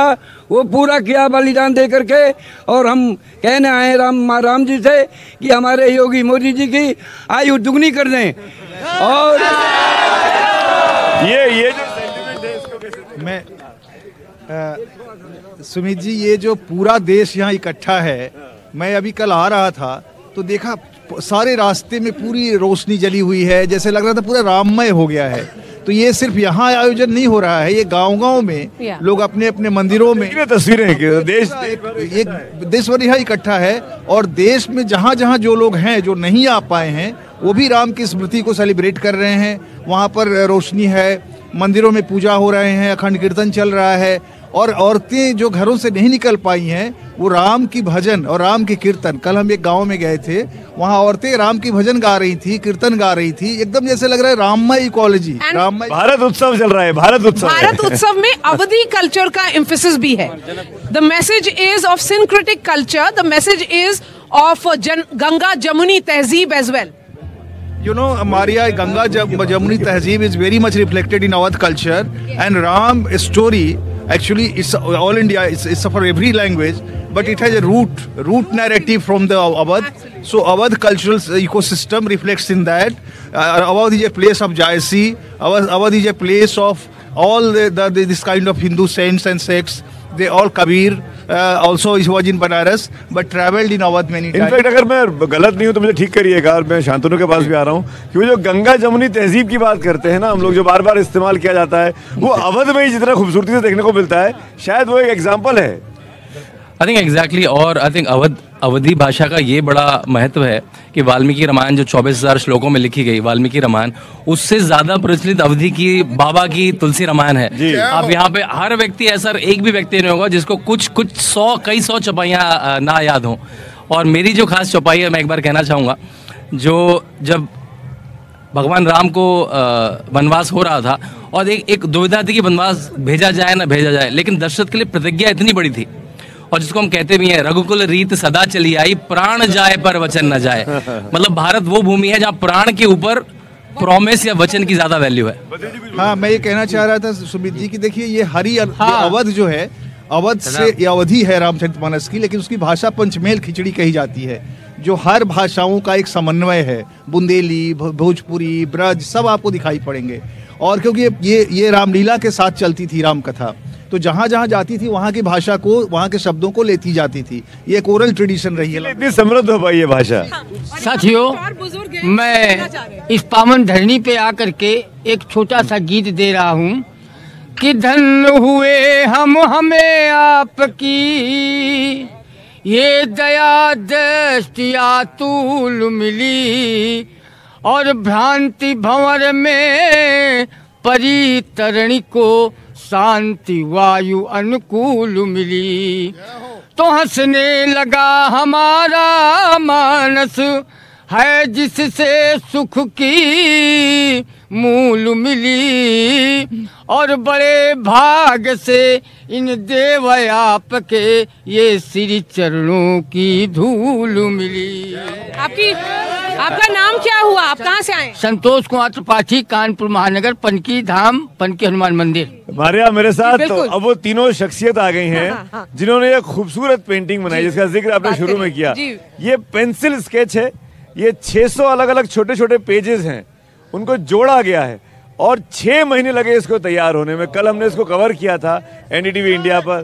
वो पूरा किया बलिदान दे करके। और हम कहने आए राम राम जी से कि हमारे योगी मोदी जी की आयु दुगनी कर दें। और ये ये जो सेंटिमेंट है इसको कैसे मैं आ, सुमित जी, ये जो पूरा देश यहाँ इकट्ठा है, मैं अभी कल आ रहा था तो देखा सारे रास्ते में पूरी रोशनी जली हुई है, जैसे लग रहा था पूरा राममय हो गया है। तो ये सिर्फ यहाँ आयोजन नहीं हो रहा है, ये गांव-गांव में लोग अपने अपने मंदिरों में तस्वीरें देश ये देश भर यहाँ इकट्ठा है। और देश में जहाँ जहाँ जो लोग हैं जो नहीं आ पाए हैं वो भी राम की स्मृति को सेलिब्रेट कर रहे हैं। वहाँ पर रोशनी है, मंदिरों में पूजा हो रहे हैं, अखंड कीर्तन चल रहा है। और औरतें जो घरों से नहीं निकल पाई हैं वो राम की भजन और राम की कीर्तन, कल हम एक गांव में गए थे, वहाँ औरतें राम की भजन गा रही थी, कीर्तन गा रही थी, एकदम जैसे लग रहा है राममय इकोलॉजी, राममय। भारत उत्सव चल रहा है, भारत उत्सव भारत उत्सव में अवधी कल्चर का एम्फेसिस भी है। The message is of syncretic culture, the message is of Ganga Jamuni tehzeeb as well. You know, Maria, Ganga Jamuni Tehzeeb is very much reflected in Awadh culture, and Ram story actually it's all India, it's, it's for every language, but it has a root root narrative from the Awadh. So Awadh cultural ecosystem reflects in that. Uh, Awadh is a place of Jayasi. Awadh, Awadh is a place of all the, the, the this kind of Hindu saints and sects. They all Kabir uh, also was in Banaras, but travelled in Awadh many times. In fact अगर मैं गलत नहीं हूँ तो मुझे ठीक करिएगा, और मैं शांतनु के पास भी आ रहा हूँ कि वो जो गंगा जमुनी तहजीब की बात करते हैं ना हम लोग, जो बार बार इस्तेमाल किया जाता है, वो अवध में ही जितना खूबसूरती से देखने को मिलता है, शायद वो एक एग्जाम्पल है। I think exactly. और आई थिंक अवध अवधी भाषा का ये बड़ा महत्व है कि वाल्मीकि रामायण जो चौबीस हजार श्लोकों में लिखी गई वाल्मीकि रामायण, उससे ज्यादा प्रचलित अवधी की बाबा की तुलसी रामायण है। आप यहाँ पे हर व्यक्ति ऐसा एक भी व्यक्ति नहीं होगा जिसको कुछ कुछ सौ कई सौ चौपाइयाँ ना याद हों। और मेरी जो खास चौपाई है, मैं एक बार कहना चाहूँगा, जो जब भगवान राम को वनवास हो रहा था और एक एक दुविधा थी कि वनवास भेजा जाए ना भेजा जाए, लेकिन दशरथ के लिए प्रतिज्ञा इतनी बड़ी थी, और जिसको हम कहते भी हैं रघुकुल रीत सदा चली आई, प्राण जाए पर वचन न जाए। मतलब भारत वो भूमि है जहाँ प्राण के ऊपर प्रॉमिस या वचन की ज्यादा वैल्यू है। हाँ, मैं ये कहना चाह रहा था सुमित जी की देखिए ये हरि हाँ। अवध जो है, अवध से ये अवधि है रामचरितमानस की, लेकिन उसकी भाषा पंचमेल खिचड़ी कही जाती है, जो हर भाषाओं का एक समन्वय है। बुंदेली, भोजपुरी, ब्रज सब आपको दिखाई पड़ेंगे। और क्योंकि ये ये रामलीला के साथ चलती थी राम कथा, तो जहाँ जहाँ जाती थी वहाँ की भाषा को, वहाँ के शब्दों को लेती जाती थी। ये एक ओरल ट्रेडिशन रही है, इतनी समृद्ध हो पाई ये भाषा। साथियों, मैं इस पावन धरनी पे आकर के एक छोटा सा गीत दे रहा हूँ कि धन हुए हम हमें आपकी, ये दया दृष्टि आतुल मिली, और भ्रांति भंवर में परितरणी को शांति वायु अनुकूल मिली। तो हंसने लगा हमारा मानस है, जिससे सुख की मूल मिली, और बड़े भाग से इन देव आपके ये श्री चरणों की धूल मिली। आपकी आपका नाम क्या हुआ, आप कहाँ से आए? संतोष कुमार त्रिपाठी, कानपुर महानगर, पनकी धाम, पनकी हनुमान मंदिर। मारिया मेरे साथ तो अब वो तीनों शख्सियत आ गई हैं हाँ, हाँ। जिन्होंने एक खूबसूरत पेंटिंग बनाई जिसका जिक्र आपने शुरू में किया। ये पेंसिल स्केच है, ये छह सौ अलग अलग छोटे छोटे पेजेस हैं, उनको जोड़ा गया है और छह महीने लगे इसको तैयार होने में। कल हमने इसको कवर किया था एनडीटीवी इंडिया पर।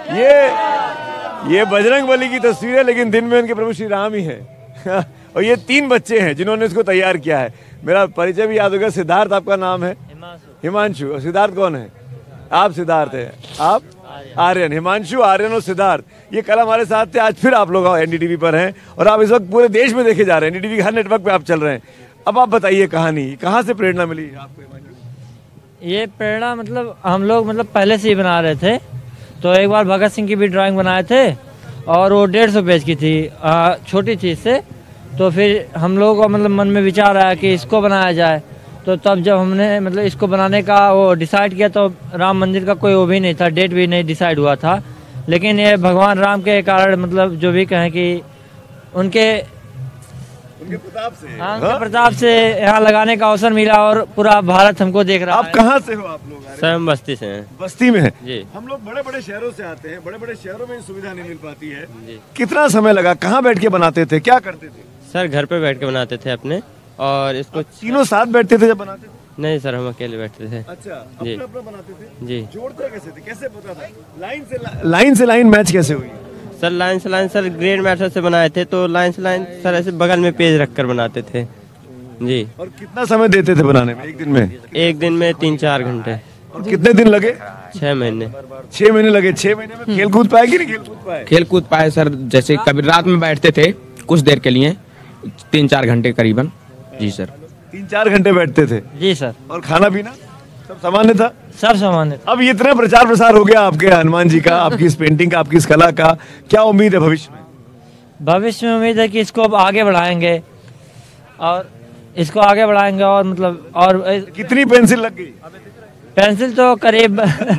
ये ये बजरंग बली की तस्वीर है, लेकिन दिन में उनके प्रभु श्री राम ही है और ये तीन बच्चे हैं जिन्होंने इसको तैयार किया है। मेरा परिचय भी याद होगा, सिद्धार्थ आपका नाम है? हिमांशु। सिद्धार्थ कौन है? आप सिद्धार्थ हैं, आप आर्यन। हिमांशु, आर्यन और सिद्धार्थ ये कल हमारे साथ थे, आज फिर आप लोग एनडीटीवी पर हैं और आप इस वक्त पूरे देश में देखे जा रहे हैं। एनडीटीवी हर नेटवर्क पे आप चल रहे हैं। अब आप बताइए कहानी, कहाँ से प्रेरणा मिली आपको? ये प्रेरणा मतलब हम लोग मतलब पहले से ही बना रहे थे, तो एक बार भगत सिंह की भी ड्राइंग बनाए थे और वो डेढ़ सौ पेज की थी, छोटी चीज़ से। तो फिर हम लोगों को मतलब मन में विचार आया कि इसको बनाया जाए, तो तब जब हमने मतलब इसको बनाने का वो डिसाइड किया तो राम मंदिर का कोई वो भी नहीं था, डेट भी नहीं डिसाइड हुआ था। लेकिन ये भगवान राम के कारण मतलब जो भी कहें कि उनके उनके प्रताप से। हाँ, उनके प्रताप से यहाँ लगाने का अवसर मिला और पूरा भारत हमको देख रहा है। आप कहाँ से हो आप लोग? सर हम बस्ती से हैं। बस्ती में है जी। हम लोग बड़े बड़े शहरों से आते हैं, बड़े बड़े शहरों में सुविधा नहीं मिल पाती है। कितना समय लगा? कहाँ बैठ के बनाते थे, क्या करते थे? सर घर पे बैठ के बनाते थे अपने, और इसको तीनों साथ बैठते थे जब बनाते थे? नहीं सर, हम अकेले बैठते थे। अच्छा, जी अपना अपना बनाते थे? जी। जोड़ते कैसे थे, कैसे पता था? लाइन से ला... लाइन से लाइन मैच कैसे हुई? सर लाइन से लाइन सर ग्रेड मैथड से बनाए थे, तो लाइन से लाइन सर ऐसे बगल में पेज रख कर बनाते थे जी। और कितना समय देते थे बनाने में? एक दिन में? एक दिन में तीन चार घंटे। और कितने दिन लगे? छह महीने। छह महीने लगे। छह महीने में खेल कूद पाए कि नहीं खेल कूद पाए? खेल कूद पाए सर, जैसे कभी रात में बैठते थे कुछ देर के लिए, तीन चार घंटे करीबन। जी सर। तीन चार घंटे बैठते थे? जी सर। और खाना पीना सब सामान्य था? सब सामान्य। अब इतना प्रचार प्रसार हो गया आपके हनुमान जी का, आपकी इस पेंटिंग का, आपकी इस कला का, क्या उम्मीद है भविष्य में? भविष्य में उम्मीद है कि इसको अब आगे बढ़ाएंगे और इसको आगे बढ़ाएंगे और मतलब और कितनी पेंसिल लग गई? पेंसिल तो करीब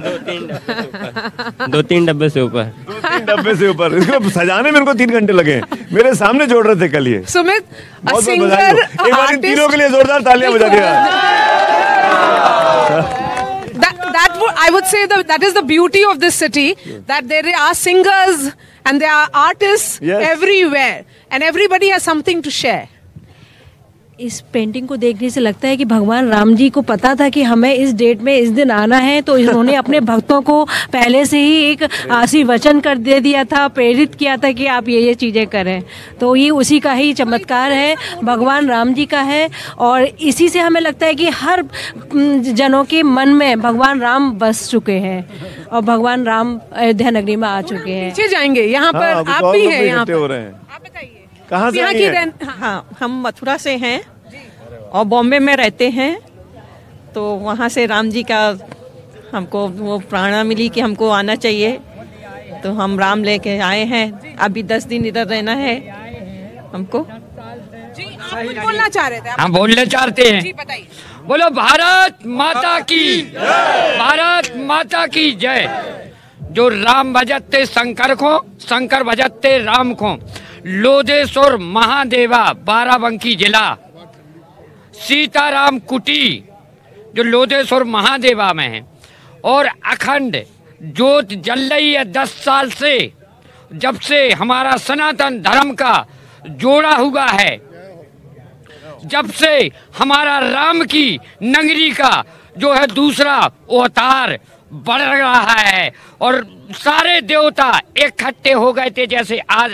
दो तीन डब्बे से ऊपर। दो तीन डब्बे से ऊपर। इसको सजाने में इनको तीन घंटे लगे। मेरे सामने जोड़ रहे थे कल ये। सुमित, बहुत बहुत बधाई हो। एक बार इन तीनों के लिए जोरदार तालियां बजा दिया। That, that would, I would say the, that is the beauty of this city, that there are singers and there are artists Yes. everywhere and everybody has something to share. इस पेंटिंग को देखने से लगता है कि भगवान राम जी को पता था कि हमें इस डेट में इस दिन आना है, तो इन्होंने अपने भक्तों को पहले से ही एक आशीर्वचन कर दे दिया था, प्रेरित किया था कि आप ये ये चीज़ें करें। तो ये उसी का ही चमत्कार है, भगवान राम जी का है। और इसी से हमें लगता है कि हर जनों के मन में भगवान राम बस चुके हैं और भगवान राम अयोध्या नगरी में आ चुके हैं। पीछे जाएंगे, यहाँ पर हाँ, आप भी हैं यहाँ हो पर। रहे हैं। कहाँ से यहाँ आई की हैं? रहन- हाँ, हम मथुरा से हैं और बॉम्बे में रहते हैं। तो वहाँ से राम जी का हमको वो प्रेरणा मिली कि हमको आना चाहिए, तो हम राम लेके आए हैं। अभी दस दिन इधर रहना है हमको। कुछ बोलना चाह रहे थे आप? हम बोलना चाहते हैं। जी बताइए। बोलो भारत माता की, भारत माता की जय। जो राम भजते शंकर को, शंकर भजते राम को, लोदेश्वर महादेवा बाराबंकी जिला, सीताराम कुटी जो लोदेश्वर महादेवा में है, और अखंड ज्योत जल रही है दस साल से, जब से हमारा सनातन धर्म का जोड़ा हुआ है, जब से हमारा राम की नगरी का जो है दूसरा अवतार बढ़ रहा है और सारे देवता इकट्ठे हो गए थे। जैसे आज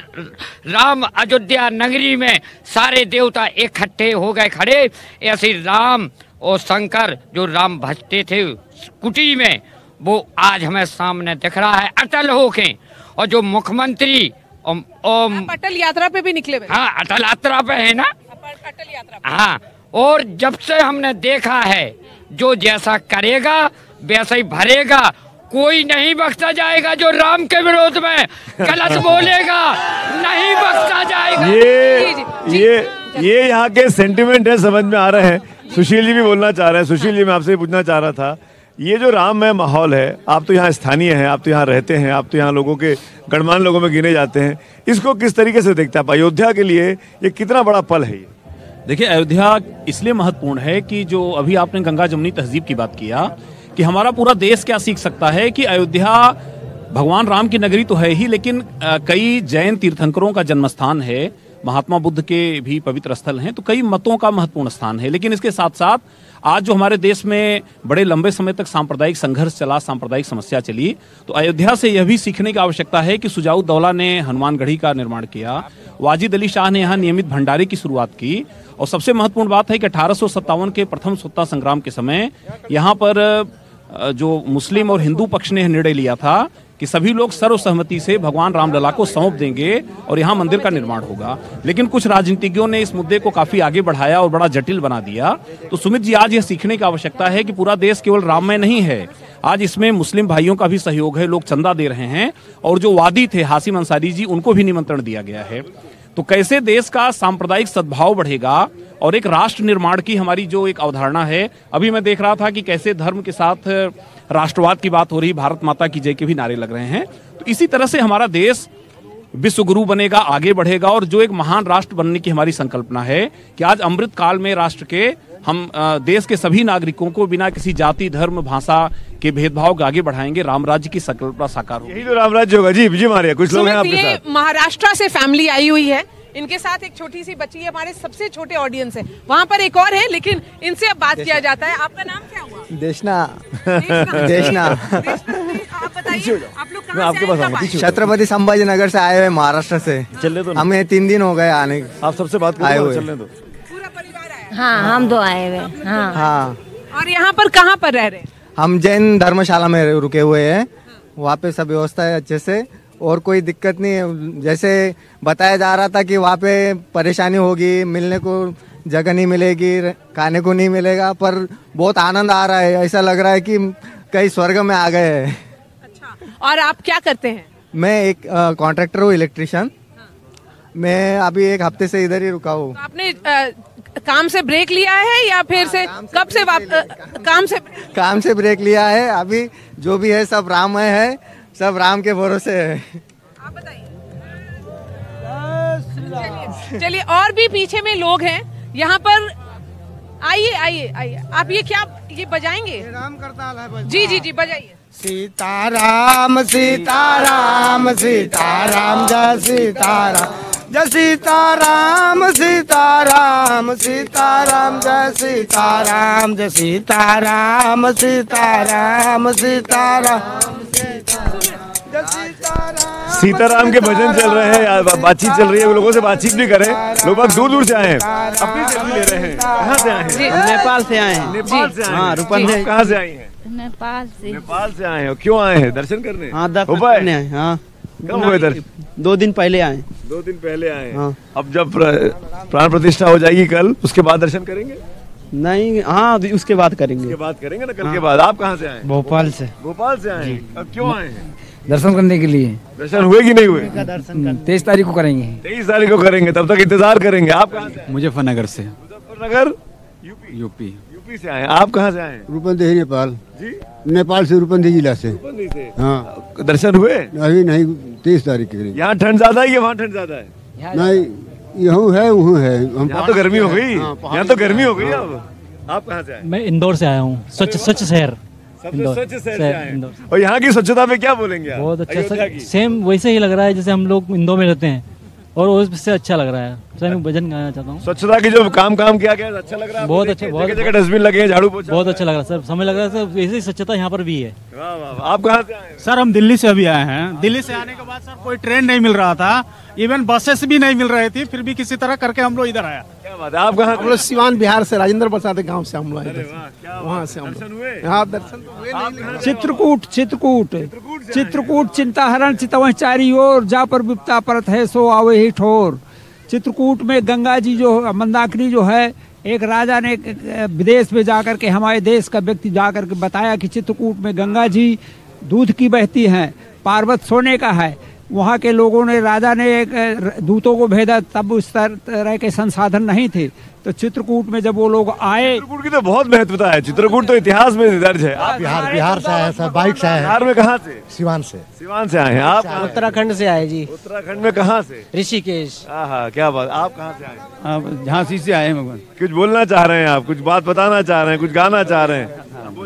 राम अयोध्या नगरी में सारे देवता इकट्ठे हो गए खड़े, ऐसे राम और शंकर जो राम भजते थे कुटी में, वो आज हमें सामने दिख रहा है अटल होके। और जो मुख्यमंत्री और, और अटल यात्रा पे भी निकले हुए। हाँ, अटल यात्रा पे है ना। अटल यात्रा। हाँ, और जब से हमने देखा है जो जैसा करेगा वैसा ही भरेगा, कोई नहीं बख्शा जाएगा। जो राम के विरोध में गलत बोलेगा नहीं बख्शा जाएगा। ये ये ये यहाँ के सेंटिमेंट है, समझ में आ रहे हैं। सुशील जी भी बोलना चाह रहे हैं। सुशील जी, मैं आपसे पूछना चाह रहा था, ये जो राममय माहौल है, आप तो यहाँ स्थानीय हैं, आप तो यहाँ रहते हैं, आप तो यहाँ लोगों के गणमान्य लोगों में गिने जाते हैं, इसको किस तरीके से देखते हैं आप? अयोध्या के लिए ये कितना बड़ा पल है ये? देखिए, अयोध्या इसलिए महत्वपूर्ण है कि जो अभी आपने गंगा जमुनी तहजीब की बात किया कि हमारा पूरा देश क्या सीख सकता है कि अयोध्या भगवान राम की नगरी तो है ही, लेकिन कई जैन तीर्थंकरों का जन्म स्थान है, महात्मा बुद्ध के भी पवित्र स्थल हैं, तो कई मतों का महत्वपूर्ण स्थान है। लेकिन इसके साथ साथ आज जो हमारे देश में बड़े लंबे समय तक सांप्रदायिक संघर्ष चला, सांप्रदायिक समस्या चली, तो अयोध्या से यह भी सीखने की आवश्यकता है कि सुजाउद्दौला ने हनुमानगढ़ी का निर्माण किया, वाजिद अली शाह ने यहाँ नियमित भंडारे की शुरुआत की, और सबसे महत्वपूर्ण बात है कि अठारह सौ सत्तावन के प्रथम स्वतंत्रता संग्राम के समय यहाँ पर जो मुस्लिम और हिंदू पक्ष ने निर्णय लिया था कि सभी लोग सर्वसहमति से भगवान रामलला को सौंप देंगे और यहाँ मंदिर का निर्माण होगा। लेकिन कुछ राजनीतिज्ञों ने इस मुद्दे को काफी आगे बढ़ाया और बड़ा जटिल बना दिया। तो सुमित जी, आज यह सीखने की आवश्यकता है कि पूरा देश केवल राममय नहीं है, आज इसमें मुस्लिम भाइयों का भी सहयोग है, लोग चंदा दे रहे हैं, और जो वादी थे हासिम अंसारी जी, उनको भी निमंत्रण दिया गया है। तो कैसे देश का सांप्रदायिक सद्भाव बढ़ेगा और एक राष्ट्र निर्माण की हमारी जो एक अवधारणा है, अभी मैं देख रहा था कि कैसे धर्म के साथ राष्ट्रवाद की बात हो रही, भारत माता की जय के भी नारे लग रहे हैं। तो इसी तरह से हमारा देश विश्व गुरु बनेगा, आगे बढ़ेगा। और जो एक महान राष्ट्र बनने की हमारी संकल्पना है कि आज अमृत काल में राष्ट्र के हम देश के सभी नागरिकों को बिना किसी जाति, धर्म, भाषा के भेदभाव के आगे बढ़ाएंगे, राम राज्य की संकल्पना साकार होगी। यही तो राम राज्य होगा। जी जी मारिया, कुछ लोग हैं आपके साथ। महाराष्ट्र से फैमिली आई हुई है, इनके साथ एक छोटी सी बच्ची है, हमारे सबसे छोटे ऑडियंस है। वहाँ पर एक और है, लेकिन इनसे अब बात किया जाता है। आपका नाम क्या हुआ? देशना। देशना। आप बताइए, आप लोग कहाँ से आए? छत्रपति संभाजी नगर से आए हुए, महाराष्ट्र से। चलने दो, हमें तीन दिन हो गए आने। आप सबसे बात आए हुए। चलने दो। हाँ, हम दो आए हुए। हाँ हाँ। और यहाँ पर कहाँ पर रह रहे हैं? हम जैन धर्मशाला में रुके हुए हैं। वहाँ पे सब व्यवस्था है अच्छे से और कोई दिक्कत नहीं है। जैसे बताया जा रहा था कि वहाँ पे परेशानी होगी, मिलने को जगह नहीं मिलेगी, खाने को नहीं मिलेगा, पर बहुत आनंद आ रहा है। ऐसा लग रहा है कि कई स्वर्ग में आ गए हैं। अच्छा, और आप क्या करते हैं? मैं एक कॉन्ट्रैक्टर हूँ, इलेक्ट्रिशियन। मैं अभी एक हफ्ते से इधर ही रुका हूँ। तो आपने आ, काम से ब्रेक लिया है या फिर से कब से वाप, आ, काम से काम से ब्रेक लिया है। अभी जो भी है सब राममय है, सब राम के भरोसे है। आप बताइए। चलिए, और भी पीछे में लोग हैं यहाँ पर। आइए आइए आइए। आप ये क्या ये बजाएंगे? राम करताल है। जी जी जी बजाइए। सीताराम सीताराम सीताराम जय सीताराम जय सीताराम सीताराम सीताराम जय सीताराम जय सीताराम सीताराम सीताराम सीताराम के भजन चल रहे हैं, बातचीत चल रही है। लोगों से बातचीत भी करें। लोग बाग दूर दूर से आए हैं, अपनी सेल्फी ले रहे हैं। कहाँ से आए हैं? नेपाल से आए हैं। नेपाल से आए हैं। रूपंदेही। कहाँ से आई हैं? नेपाल से। नेपाल से आए हैं। क्यों आए हैं? दर्शन करने? हाँ, दर्शन करने आए। हाँ, कब हुए दर्शन? दो दिन पहले आए। दो दिन पहले आए। हाँ। अब जब प्राण प्रतिष्ठा हो जाएगी कल, उसके बाद दर्शन करेंगे? नहीं, हाँ उसके बाद करेंगे। उसके बाद करेंगे ना, कल हाँ। के बाद। आप कहाँ से आए? भोपाल से। भोपाल से आए। अब क्यों आए हैं? दर्शन करने के लिए। दर्शन हुए कि नहीं हुए? तेईस तारीख को करेंगे। तेईस तारीख को करेंगे, तब तक इंतजार करेंगे। आप कहाँ से? मुजफ्फरनगर से। मुजफ्फरनगर यूपी। यूपी यूपी से आए। आप कहाँ से आए? रूपंदेही नेपाल। जी, नेपाल से, रूपंदेही जिला से। रूपंदेही से। हाँ। दर्शन हुए? अभी नहीं, तेईस तारीख के लिए। यहाँ ठंड ज्यादा है या वहाँ ठंड ज्यादा है? नहीं, यहाँ है वहाँ है। यहाँ तो गर्मी हो गई। यहाँ तो गर्मी हो गई। अब आप कहाँ से आए? मैं इंदौर से आया हूँ। स्वच्छ स्वच्छ शहर। सबसे स्वच्छ शहर से आए हैं। और यहाँ की स्वच्छता पे क्या बोलेंगे आप? बहुत अच्छा, सेम वैसे ही लग रहा है जैसे हम लोग इंदौर में रहते हैं, और उससे अच्छा लग रहा है। सर मैं भजन गाना चाहता हूँ। स्वच्छता की जो काम काम किया गया अच्छा लग रहा है? बहुत अच्छा, बहुत जगह डस्टबिन लगे हैं, झाड़ू पोछा। बहुत अच्छा लग रहा है सर। समय लग रहा है सर, ऐसी स्वच्छता यहाँ पर भी है। वाह वाह। आप कहाँ से आए? सर हम दिल्ली से अभी आए हैं। दिल्ली से आने के बाद सर कोई ट्रेन नहीं मिल रहा था, इवन बसेस भी नहीं मिल रही थी, फिर भी किसी तरह करके हम लोग इधर आया। क्या बात है। आप कहाँ? हम लोग सिवान बिहार से, राजेंद्र प्रसाद गांव से हम लोग वहाँ से। दर्शन हुए? हाँ, दर्शन तो हुए। चित्रकूट चित्रकूट चित्रकूट चिंताहरण चितवह चारी ओर, जा पर विपता परत है सो आवे ही ठोर। चित्रकूट में गंगा जी जो मंदाकिनी जो है, एक राजा ने विदेश में जाकर के हमारे देश का व्यक्ति जाकर के बताया कि चित्रकूट में गंगा जी दूध की बहती हैं, पर्वत सोने का है। वहाँ के लोगों ने, राजा ने एक दूतों को भेजा, तब उस तरह के संसाधन नहीं थे। तो चित्रकूट में जब वो लोग आए, चित्रकूट की तो बहुत महत्वता है। चित्रकूट तो इतिहास में दर्ज है। आप बिहार बिहार से आए सर, बाइक से आए। बिहार में कहाँ से? सिवान से। सिवान से आए हैं। आप? उत्तराखंड से आए जी। उत्तराखंड में कहाँ से? ऋषिकेश। हाँ, क्या बात। आप कहाँ से आए? आप झांसी से आए हैं। कुछ बोलना चाह रहे हैं आप? कुछ बात बताना चाह रहे हैं? कुछ गाना चाह रहे हैं?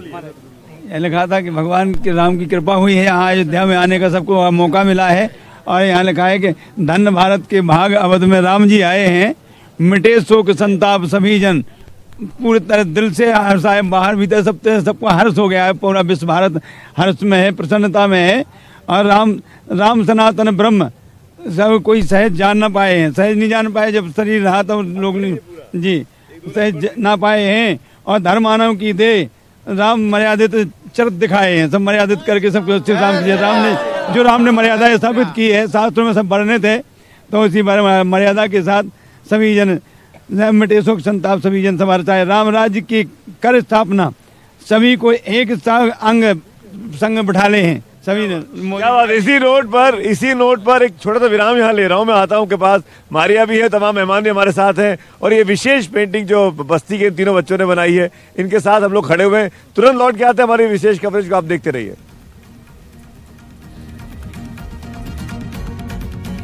ये लिखा था कि भगवान के राम की कृपा हुई है, यहाँ अयोध्या में आने का सबको मौका मिला है। और यहाँ लिखा है कि धन्य भारत के भाग अवध में राम जी आए हैं, मिटे शोक संताप सभी जन। पूरी तरह दिल से हर्ष आए, बाहर भीतर सब सबको हर्ष हो गया है। पूरा विश्व भारत हर्ष में है, प्रसन्नता में है। और राम राम सनातन ब्रह्म सब कोई सहज जान ना पाए हैं, सहज नहीं जान पाए। जब शरीर रहा तो लोग नहीं जी सहज ना पाए हैं। और धर्म मानव की दे राम मर्यादित चरित्र दिखाए हैं, सब मर्यादित करके सबको श्री राम राम ने जो राम ने मर्यादा स्थापित की है, शास्त्रों में सब वर्णित थे। तो इसी मर्यादा के साथ सभी जन मिटे शोक संताप सभी जन सवार चाहे। राम राज्य की कर स्थापना सभी को एक अंग संग बिठा ले हैं सभी ने। क्या बात। इसी नोट पर इसी नोट पर एक छोटा सा विराम यहाँ ले रहा हूँ। मैं आता हूँ के पास। मारिया भी है, तमाम मेहमान भी हमारे साथ हैं। और ये विशेष पेंटिंग जो बस्ती के तीनों बच्चों ने बनाई है, इनके साथ हम लोग खड़े हुए हैं। तुरंत लौट के आते हैं हमारी विशेष कवरेज को, आप देखते रहिए।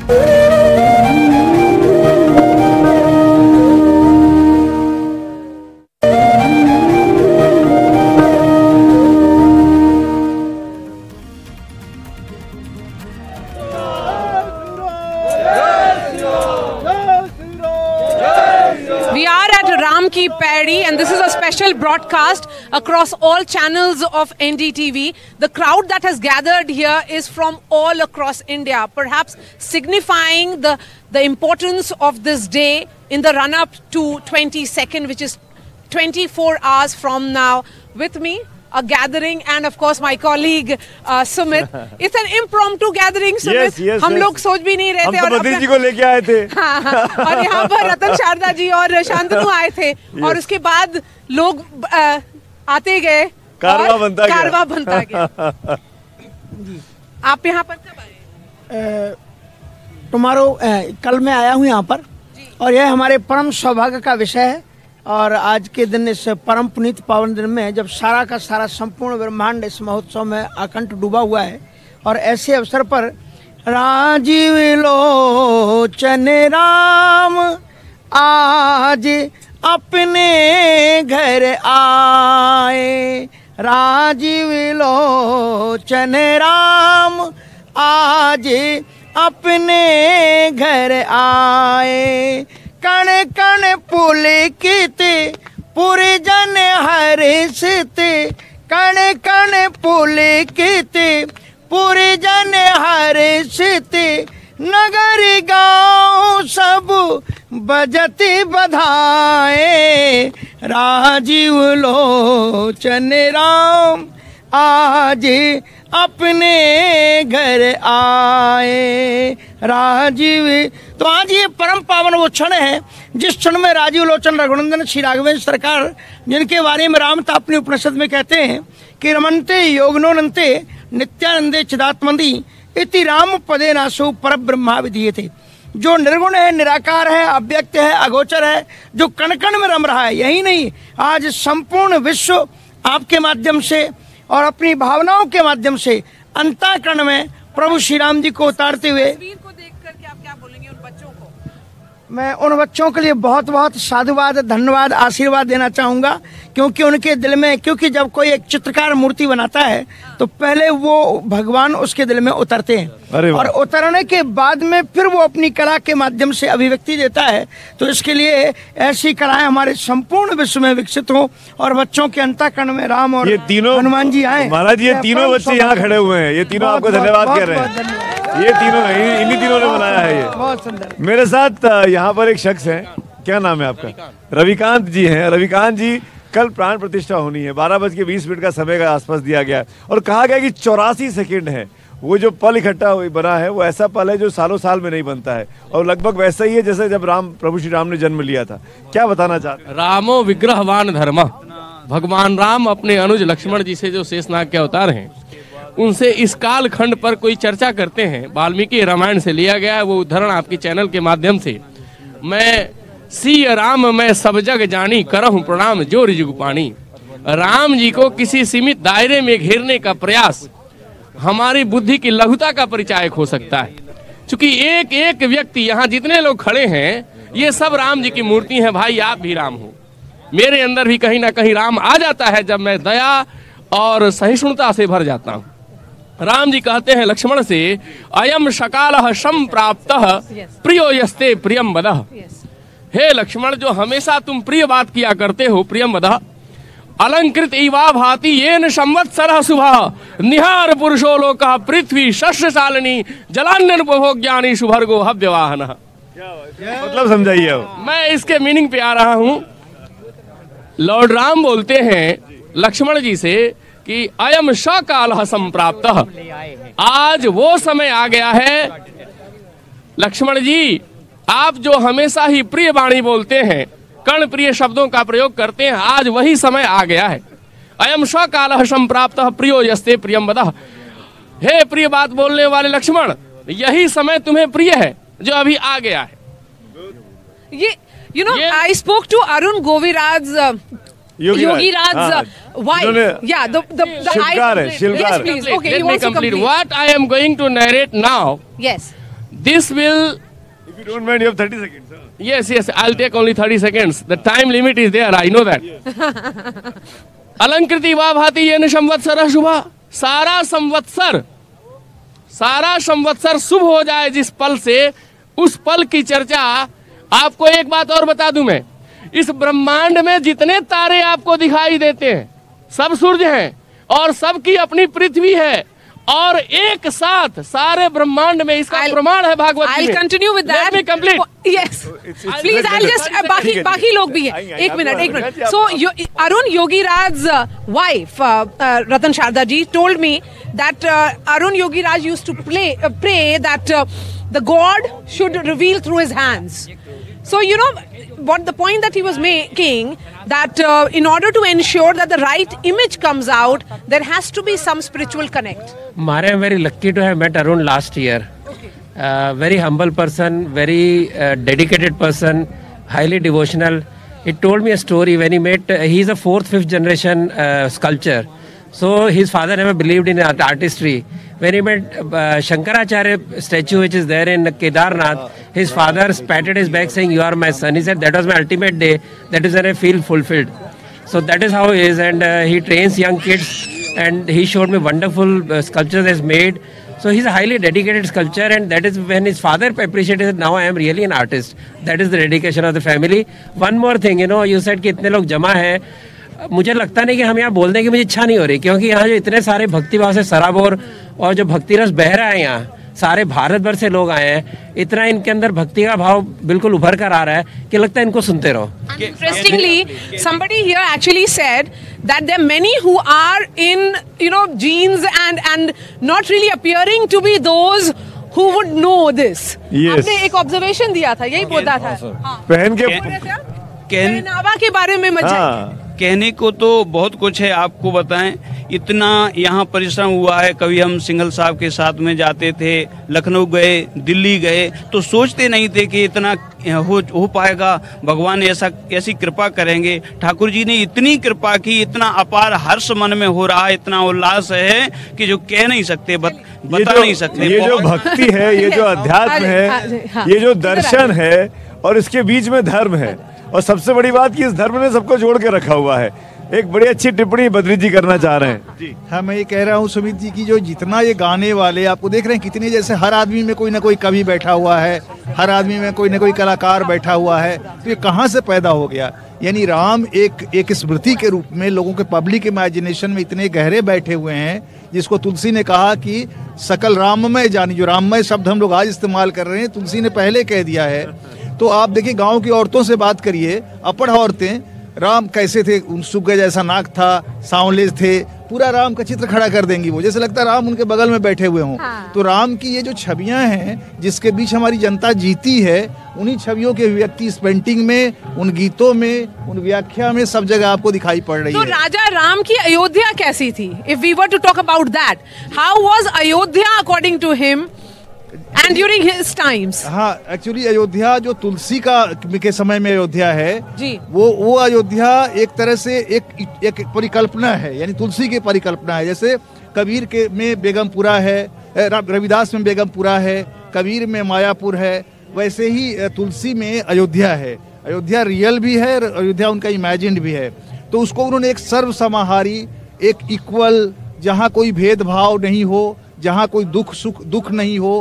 And this is a special broadcast across all channels of N D T V. The crowd that has gathered here is from all across India, perhaps signifying the, the importance of this day in the run-up to twenty-second, which is twenty-four hours from now. With me, a gathering, and of course my colleague uh, Sumit. It's an impromptu gathering, Sumit. Yes, yes, हम yes. लोग सोच भी नहीं रहे थे, हम तो बद्री जी को लेके आए थे। हाँ, हाँ, और यहाँ पर रतन शारदा जी और शांतनु आए थे, yes. और उसके बाद लोग आ, आते गए, कारवा बनता गया, कारवा बनता गया। आप यहाँ पर कब आए? टुमारो कल मैं आया हूँ यहाँ पर, और यह हमारे परम सौभाग्य का विषय है। और आज के दिन, इस परम पुनीत पावन दिन में, जब सारा का सारा संपूर्ण ब्रह्मांड इस महोत्सव में अकंठ डूबा हुआ है, और ऐसे अवसर पर राजीव लोचन राम आज अपने घर आए, राजीव लोचन राम आज अपने घर आए, कण कण पुलकित पुरजन हर्षित, कण कण पुलकित पुरजन हर्षित, नगर गाँव सब बजती बधाए, राजीव लोचन राम आज अपने घर आए, राजीव। तो आज ये परम पावन वो क्षण है जिस क्षण में राजीव लोचन रघुनंदन श्री राघवेंद्र सरकार, जिनके बारे में रामता अपने उपनिषद में कहते हैं कि रमनते योगनोनंते नित्यानंदे चिदात्मंदी इति राम पदे नासु पर ब्रह्मा विधीयते। जो निर्गुण है, निराकार है, अव्यक्त है, अगोचर है, जो कण कण में रम रहा है। यही नहीं, आज संपूर्ण विश्व आपके माध्यम से और अपनी भावनाओं के माध्यम से अंतःकरण में प्रभु श्री राम जी को उतारते हुए, को देख करके आप क्या बोलेंगे उन बच्चों को? मैं उन बच्चों के लिए बहुत बहुत साधुवाद, धन्यवाद, आशीर्वाद देना चाहूँगा, क्योंकि उनके दिल में, क्योंकि जब कोई एक चित्रकार मूर्ति बनाता है तो पहले वो भगवान उसके दिल में उतरते हैं, और उतरने के बाद में फिर वो अपनी कला के माध्यम से अभिव्यक्ति देता है। तो इसके लिए ऐसी कलाएं हमारे संपूर्ण विश्व में विकसित हो, और बच्चों के अंतःकरण में राम और ये तीनों हनुमान जी आए। महाराज, ये तीनों बच्चे यहाँ खड़े हुए हैं, ये तीनों आपको धन्यवाद कह रहे हैं। ये तीनों इन्हीं तीनों ने बनाया है ये। बहुत सुंदर। मेरे साथ यहाँ पर एक शख्स है, क्या नाम है आपका? रविकांत जी हैं। रविकांत जी, कल प्राण प्रतिष्ठा होनी है, बारह बज के बीस मिनट का समय का आसपास दिया गया है, और कहा गया कि चौरासी सेकेंड है। वो जो पल इकट्ठा बना है वो ऐसा पल है जो सालों साल में नहीं बनता है, और लगभग वैसा ही है जैसे जब राम प्रभु श्री राम ने जन्म लिया था। क्या बताना चाहते? रामो विग्रहवान धर्म, भगवान राम अपने अनुज लक्ष्मण जी से जो शेषनाग के अवतार हैं, उनसे इस काल खंड पर कोई चर्चा करते हैं। वाल्मीकि रामायण से लिया गया है वो उदाहरण आपके चैनल के माध्यम से। मैं सी राम मैं सब जग जानी, करहूं प्रणाम जो रिजुग पानी। राम जी को किसी सीमित दायरे में घेरने का प्रयास हमारी बुद्धि की लघुता का परिचायक हो सकता है, क्योंकि एक एक व्यक्ति, यहाँ जितने लोग खड़े हैं ये सब राम जी की मूर्ति हैं। भाई आप भी राम हो, मेरे अंदर भी कहीं ना कहीं राम आ जाता है जब मैं दया और सहिष्णुता से भर जाता हूँ। राम जी कहते हैं लक्ष्मण से, अयम शकाल शम प्राप्त प्रियो यस्ते प्रियम वदः। हे लक्ष्मण, जो हमेशा तुम प्रिय बात किया करते हो, प्रियम वदः। अलंकृत इवा भाति येन संवत्सरः शुभः, निहार पुरुषो लोकः पृथ्वी शस्यशालिनी जलान्यन उपभोग्यानि शुभर्गो हव्यवाहनः। मतलब समझाइए। मैं इसके मीनिंग पे आ रहा हूँ। लॉर्ड राम बोलते हैं लक्ष्मण जी से कि अयम शकालः संप्राप्तः, आज वो समय आ गया है। लक्ष्मण जी, आप जो हमेशा ही प्रिय वाणी बोलते हैं, कर्ण प्रिय शब्दों का प्रयोग करते हैं, आज वही समय आ गया है। अयम शकालः संप्राप्तः प्रियो यस्ते प्रियम वदः। हे प्रिय बात बोलने वाले लक्ष्मण, यही समय तुम्हें प्रिय है जो अभी आ गया है। ये you know I spoke to Arun Goviraj, uh, Yogiraj uh, wife. Yeah, the the, the Shilkar hai, Shilkar. Yes, please. Okay, Let you me also complete. complete. What I am going to narrate now. Yes. This will. If you don't mind, you have thirty seconds. Huh? Yes, yes. I'll take only thirty seconds. The time limit is there. I know that. अलंकृति वा भाति येन संवत्सर शुभा, सारा संवत्सर सारा संवत्सर शुभ हो जाए जिस पल से, उस पल की चर्चा। आपको एक बात और बता दूं मैं, इस ब्रह्मांड में जितने तारे आपको दिखाई देते हैं सब सूर्य हैं और सबकी अपनी पृथ्वी है, और एक साथ सारे ब्रह्मांड में इसका प्रमाण है भागवत में। I'll continue with that. Let me complete. Yes. Please, I'll just uh, बाकी बाकी लोग भी हैं। एक मिनट, एक minute. So Arun Yogi Raj's uh, wife, uh, uh, Ratan Sharda ji, told me that uh, Arun Yogi Raj used to play, uh, pray that uh, the God should reveal through his hands. So you know what the point that he was making, that uh, in order to ensure that the right image comes out, there has to be some spiritual connect. Mare, I'm very lucky to have met Arun last year. Okay. Uh, very humble person, very uh, dedicated person, highly devotional. He told me a story when he met. Uh, he's a fourth, fifth generation uh, sculptor. So his father never believed in art artistry. When he met uh, Shankaracharya statue which is there in Kedarnath, his father patted his back saying, "You are my son." He said, "That was my ultimate day. That is when I feel fulfilled." So that is how he is, and uh, he trains young kids, and he showed me wonderful uh, sculptures he's made. So he's a highly dedicated sculptor, and that is when his father appreciated that now I am really an artist. That is the dedication of the family. One more thing, you know, you said कि इतने लोग जमा हैं. मुझे लगता नहीं कि हम यहाँ बोल दें कि मुझे इच्छा नहीं हो रही, क्योंकि यहाँ जो इतने सारे भक्ति भाव से सराबोर और जो भक्ति रस बह रहा है, यहाँ सारे भारत भर से लोग आए हैं, इतना इनके अंदर भक्ति का भाव बिल्कुल उभर कर आ रहा है कि लगता है इनको सुनते रहो. Interestingly, somebody here actually said that there are many who are in, you know, jeans and and not really appearing to be those who would know this. Yes. आपने एक observation दिया था, यही बोला था. पहन के पहनावा के बारे में मत जाइए. कहने को तो बहुत कुछ है, आपको बताएं, इतना यहाँ परिश्रम हुआ है. कभी हम सिंघल साहब के साथ में जाते थे, लखनऊ गए, दिल्ली गए, तो सोचते नहीं थे कि इतना हो हो पाएगा. भगवान ऐसा ऐसी कृपा करेंगे. ठाकुर जी ने इतनी कृपा की, इतना अपार हर्ष मन में हो रहा है, इतना उल्लास है कि जो कह नहीं सकते, बत, बता नहीं सकते. ये जो भक्ति है, ये जो अध्यात्म है, ये जो दर्शन है, और इसके बीच में धर्म है, और सबसे बड़ी बात कि इस धर्म ने सबको जोड़ के रखा हुआ है. एक बड़ी अच्छी टिप्पणी बद्री जी करना चाह रहे हैं. जी हाँ, मैं ये कह रहा हूँ सुमित जी की जो जितना ये गाने वाले आपको देख रहे हैं, कितने जैसे हर आदमी में कोई ना कोई कवि बैठा हुआ है, हर आदमी में कोई ना कोई कलाकार बैठा हुआ है. तो ये कहाँ से पैदा हो गया? यानी राम एक एक स्मृति के रूप में लोगों के पब्लिक इमेजिनेशन में इतने गहरे बैठे हुए हैं, जिसको तुलसी ने कहा कि सकल राममय जानी. जो राममय शब्द हम लोग आज इस्तेमाल कर रहे हैं, तुलसी ने पहले कह दिया है. तो आप देखिए, गांव की औरतों से बात करिए, अपढ़ औरतें, राम कैसे थे, सुग्गा जैसा नाक था, सांवले थे, पूरा राम का चित्र खड़ा कर देंगी वो, जैसे लगता है राम उनके बगल में बैठे हुए हों. हाँ. तो राम की ये जो छवियां हैं, जिसके बीच हमारी जनता जीती है, उन्हीं छवियों के व्यक्ति इस पेंटिंग में, उन गीतों में, उन व्याख्या में, सब जगह आपको दिखाई पड़ रही तो है. तो राजा राम की अयोध्या कैसी थी? If we were to talk about that, how was Ayodhya according to him and during his times? हाँ, एक्चुअली अयोध्या जो तुलसी का के समय में अयोध्या है जी, वो वो अयोध्या एक तरह से एक एक परिकल्पना है, यानी तुलसी की परिकल्पना है. जैसे कबीर के में बेगमपुरा है, रविदास में बेगमपुरा है, कबीर में मायापुर है, वैसे ही तुलसी में अयोध्या है. अयोध्या रियल भी है, अयोध्या उनका इमेजिन्ड भी है. तो उसको उन्होंने एक सर्व समाहारी, एक इक्वल, जहाँ कोई भेदभाव नहीं हो, जहाँ कोई दुख सुख दुख नहीं हो,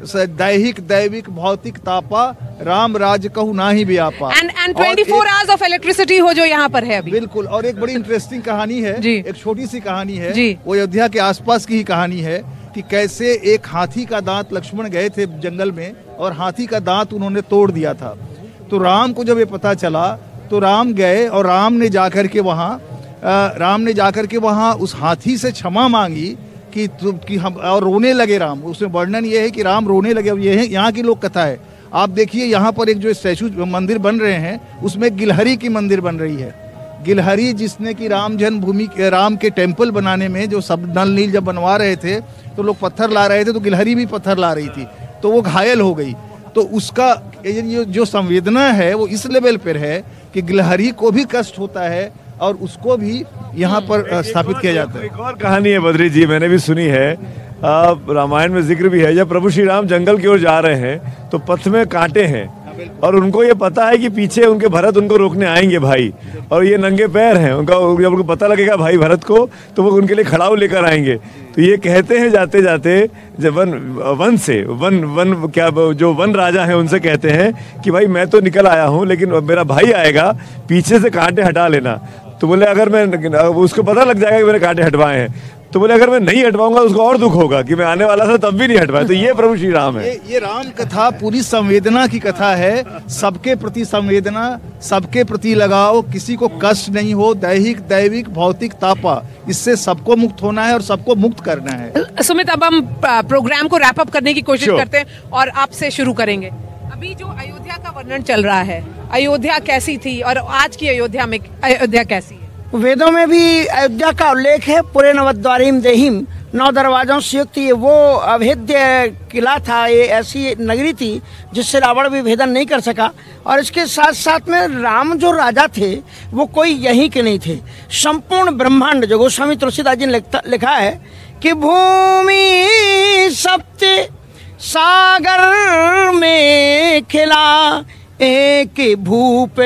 दैहिक दैविक भौतिक तापा, राम राज कहू ना ही व्यापा. एंड एंड चौबीस आवर्स ऑफ इलेक्ट्रिसिटी हो जो यहाँ पर है अभी. बिल्कुल. और एक बड़ी इंटरेस्टिंग कहानी है, एक छोटी सी कहानी है, वो अयोध्या के आसपास की ही कहानी है, कि कैसे एक हाथी का दांत, लक्ष्मण गए थे जंगल में और हाथी का दांत उन्होंने तोड़ दिया था. तो राम को जब ये पता चला, तो राम गए और राम ने जाकर के वहाँ राम ने जाकर के वहाँ उस हाथी से क्षमा मांगी कि कि हम, और रोने लगे राम. उसमें वर्णन ये है कि राम रोने लगे. अब ये है यहाँ की लोक कथा है. आप देखिए, यहाँ पर एक जो स्टैचू मंदिर बन रहे हैं, उसमें गिलहरी की मंदिर बन रही है. गिलहरी जिसने कि राम जन्मभूमि, राम के टेम्पल बनाने में जो सब नल नील जब बनवा रहे थे, तो लोग पत्थर ला रहे थे, तो गिलहरी भी पत्थर ला रही थी, तो वो घायल हो गई. तो उसका जो संवेदना है वो इस लेवल पर है कि गिलहरी को भी कष्ट होता है और उसको भी यहाँ पर स्थापित किया जाता है. एक और कहानी है बद्री जी, मैंने भी सुनी है. रामायण में जिक्र भी है, जब प्रभु श्री राम जंगल की ओर जा रहे हैं तो पथ में कांटे हैं और उनको ये पता है कि पीछे उनके भरत उनको रोकने आएंगे भाई, और ये नंगे पैर हैं उनका, जब उनको पता लगेगा भाई भरत को तो वो उनके लिए खड़ाऊ लेकर आएंगे। तो ये कहते हैं जाते जाते जब वन वन से वन वन क्या जो वन राजा हैं उनसे कहते हैं कि भाई मैं तो निकल आया हूँ लेकिन मेरा भाई आएगा, पीछे से कांटे हटा लेना। तो बोले अगर मैं, उसको पता लग जाएगा कि मैंने कांटे हटवाए हैं, तो बोले अगर मैं नहीं हटवाऊंगा उसको और दुख होगा कि मैं आने वाला था तब भी नहीं हटवाया। तो ये प्रभु श्री राम है। ये, ये राम कथा पूरी संवेदना की कथा है, सबके प्रति संवेदना, सबके प्रति लगाओ, किसी को कष्ट नहीं हो, दैहिक दैविक भौतिक तापा, इससे सबको मुक्त होना है और सबको मुक्त करना है। सुमित, अब हम प्रोग्राम को रैप अप करने की कोशिश करते हैं और आपसे शुरू करेंगे। अभी जो अयोध्या का वर्णन चल रहा है, अयोध्या कैसी थी और आज की अयोध्या में अयोध्या कैसी है? वेदों में भी अयोध्या का उल्लेख है। पूरे नवद्वारीम देहिम, नौ दरवाजों से युक्त ये वो अभेद्य किला था, ये ऐसी नगरी थी जिससे रावण भी भेदन नहीं कर सका। और इसके साथ साथ में राम जो राजा थे वो कोई यहीं के नहीं थे, संपूर्ण ब्रह्मांड, जो गोस्वामी तुलसीदास जी ने लिखा है कि भूमि सप्त सागर में खिला, एक भूप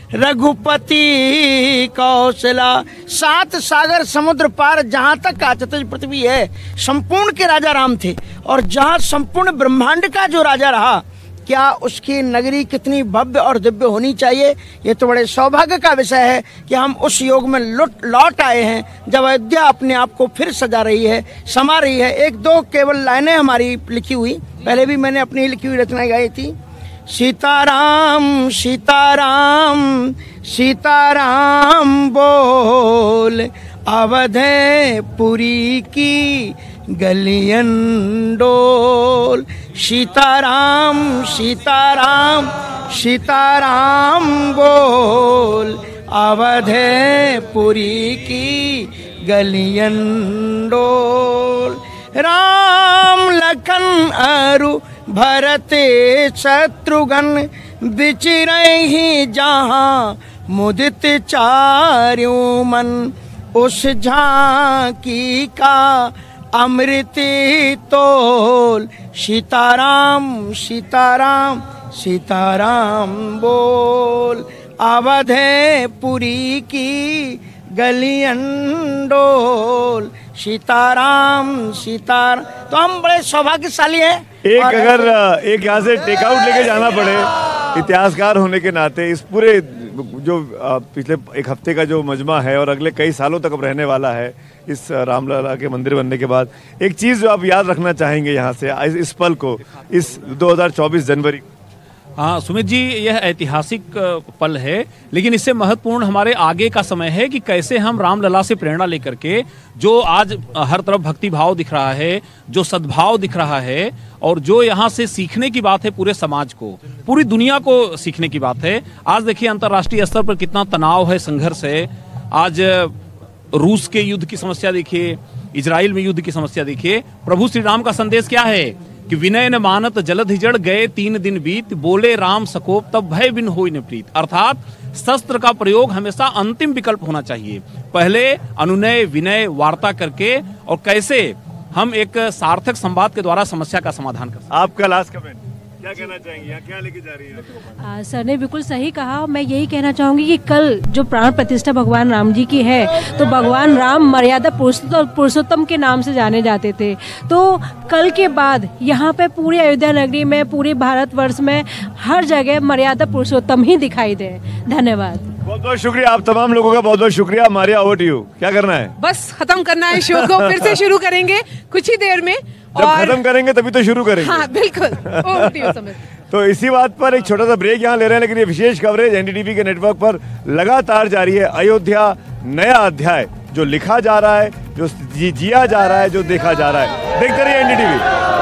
रघुपति कौशला। सात सागर समुद्र पार जहाँ तक आचतज पृथ्वी है, संपूर्ण के राजा राम थे। और जहाँ संपूर्ण ब्रह्मांड का जो राजा रहा, क्या उसकी नगरी कितनी भव्य और दिव्य होनी चाहिए। ये तो बड़े सौभाग्य का विषय है कि हम उस योग में लौट लौट आए हैं जब अयोध्या अपने आप को फिर सजा रही है, समा रही है। एक दो केवल लाइनें हमारी लिखी हुई, पहले भी मैंने अपनी लिखी हुई रचनाएं गाई थी। सीताराम सीताराम सीताराम बोल, अवधपुरी की गलियन डोल। सीताराम सीताराम सीताराम बोल, अवधपुरी की गलियन डोल। राम लखन अरु भरत शत्रुघ्न, विचरहि जहाँ मुदित चार्यों मन। उस झांकी का अमृत तोल, सीताराम सीताराम सीताराम बोल, अवधपुरी की गलियन डोल। सीताराम सीताराम। तो हम बड़े सौभाग्यशाली हैं। एक अगर एक यहाँ से टेक आउट लेके जाना पड़े इतिहासकार होने के नाते, इस पूरे जो पिछले एक हफ्ते का जो मजमा है और अगले कई सालों तक अब रहने वाला है इस रामलला के मंदिर बनने के बाद, एक चीज़ जो आप याद रखना चाहेंगे यहाँ से इस पल को, इस दो हज़ार चौबीस जनवरी? हाँ सुमित जी, यह ऐतिहासिक पल है, लेकिन इससे महत्वपूर्ण हमारे आगे का समय है कि कैसे हम रामलला से प्रेरणा लेकर के, जो आज हर तरफ भक्ति भाव दिख रहा है, जो सद्भाव दिख रहा है, और जो यहाँ से सीखने की बात है पूरे समाज को, पूरी दुनिया को सीखने की बात है। आज देखिए अंतर्राष्ट्रीय स्तर पर कितना तनाव है, संघर्ष है। आज रूस के युद्ध की समस्या देखिए, इजराइल में युद्ध की समस्या देखिए। प्रभु श्री राम का संदेश क्या है कि विनय न मानत जलध जड़, गए तीन दिन बीत, बोले राम सकोप तब भय बिन होई न प्रीत। अर्थात शस्त्र का प्रयोग हमेशा अंतिम विकल्प होना चाहिए, पहले अनुनय विनय वार्ता करके, और कैसे हम एक सार्थक संवाद के द्वारा समस्या का समाधान कर सकते। आपका लास्ट कमेंट क्या कहना चाहेंगे, यहाँ क्या लेके जा रही है? सर ने बिल्कुल सही कहा। मैं यही कहना चाहूँगी कि कल जो प्राण प्रतिष्ठा भगवान राम जी की है, तो भगवान राम मर्यादा पुरुषोत्तम के नाम से जाने जाते थे। तो कल के बाद यहाँ पे पूरी अयोध्या नगरी में, पूरे भारतवर्ष में हर जगह मर्यादा पुरुषोत्तम ही दिखाई दे। धन्यवाद। बहुत बहुत शुक्रिया आप तमाम लोगों का, बहुत बहुत शुक्रिया। Maria, over to you. क्या करना है? बस खत्म करना है शो को, फिर से शुरू करेंगे कुछ ही देर में। जब और... खत्म करेंगे तभी तो शुरू करेंगे। हाँ बिल्कुल। Over to you Sumit. तो इसी बात पर एक छोटा सा ब्रेक यहाँ ले रहे हैं, लेकिन ये विशेष कवरेज एनडीटीवी के नेटवर्क पर लगातार जारी है। अयोध्या नया अध्याय जो लिखा जा रहा है, जो जी, जिया जा रहा है, जो देखा जा रहा है। देखते रहिए एनडीटीवी।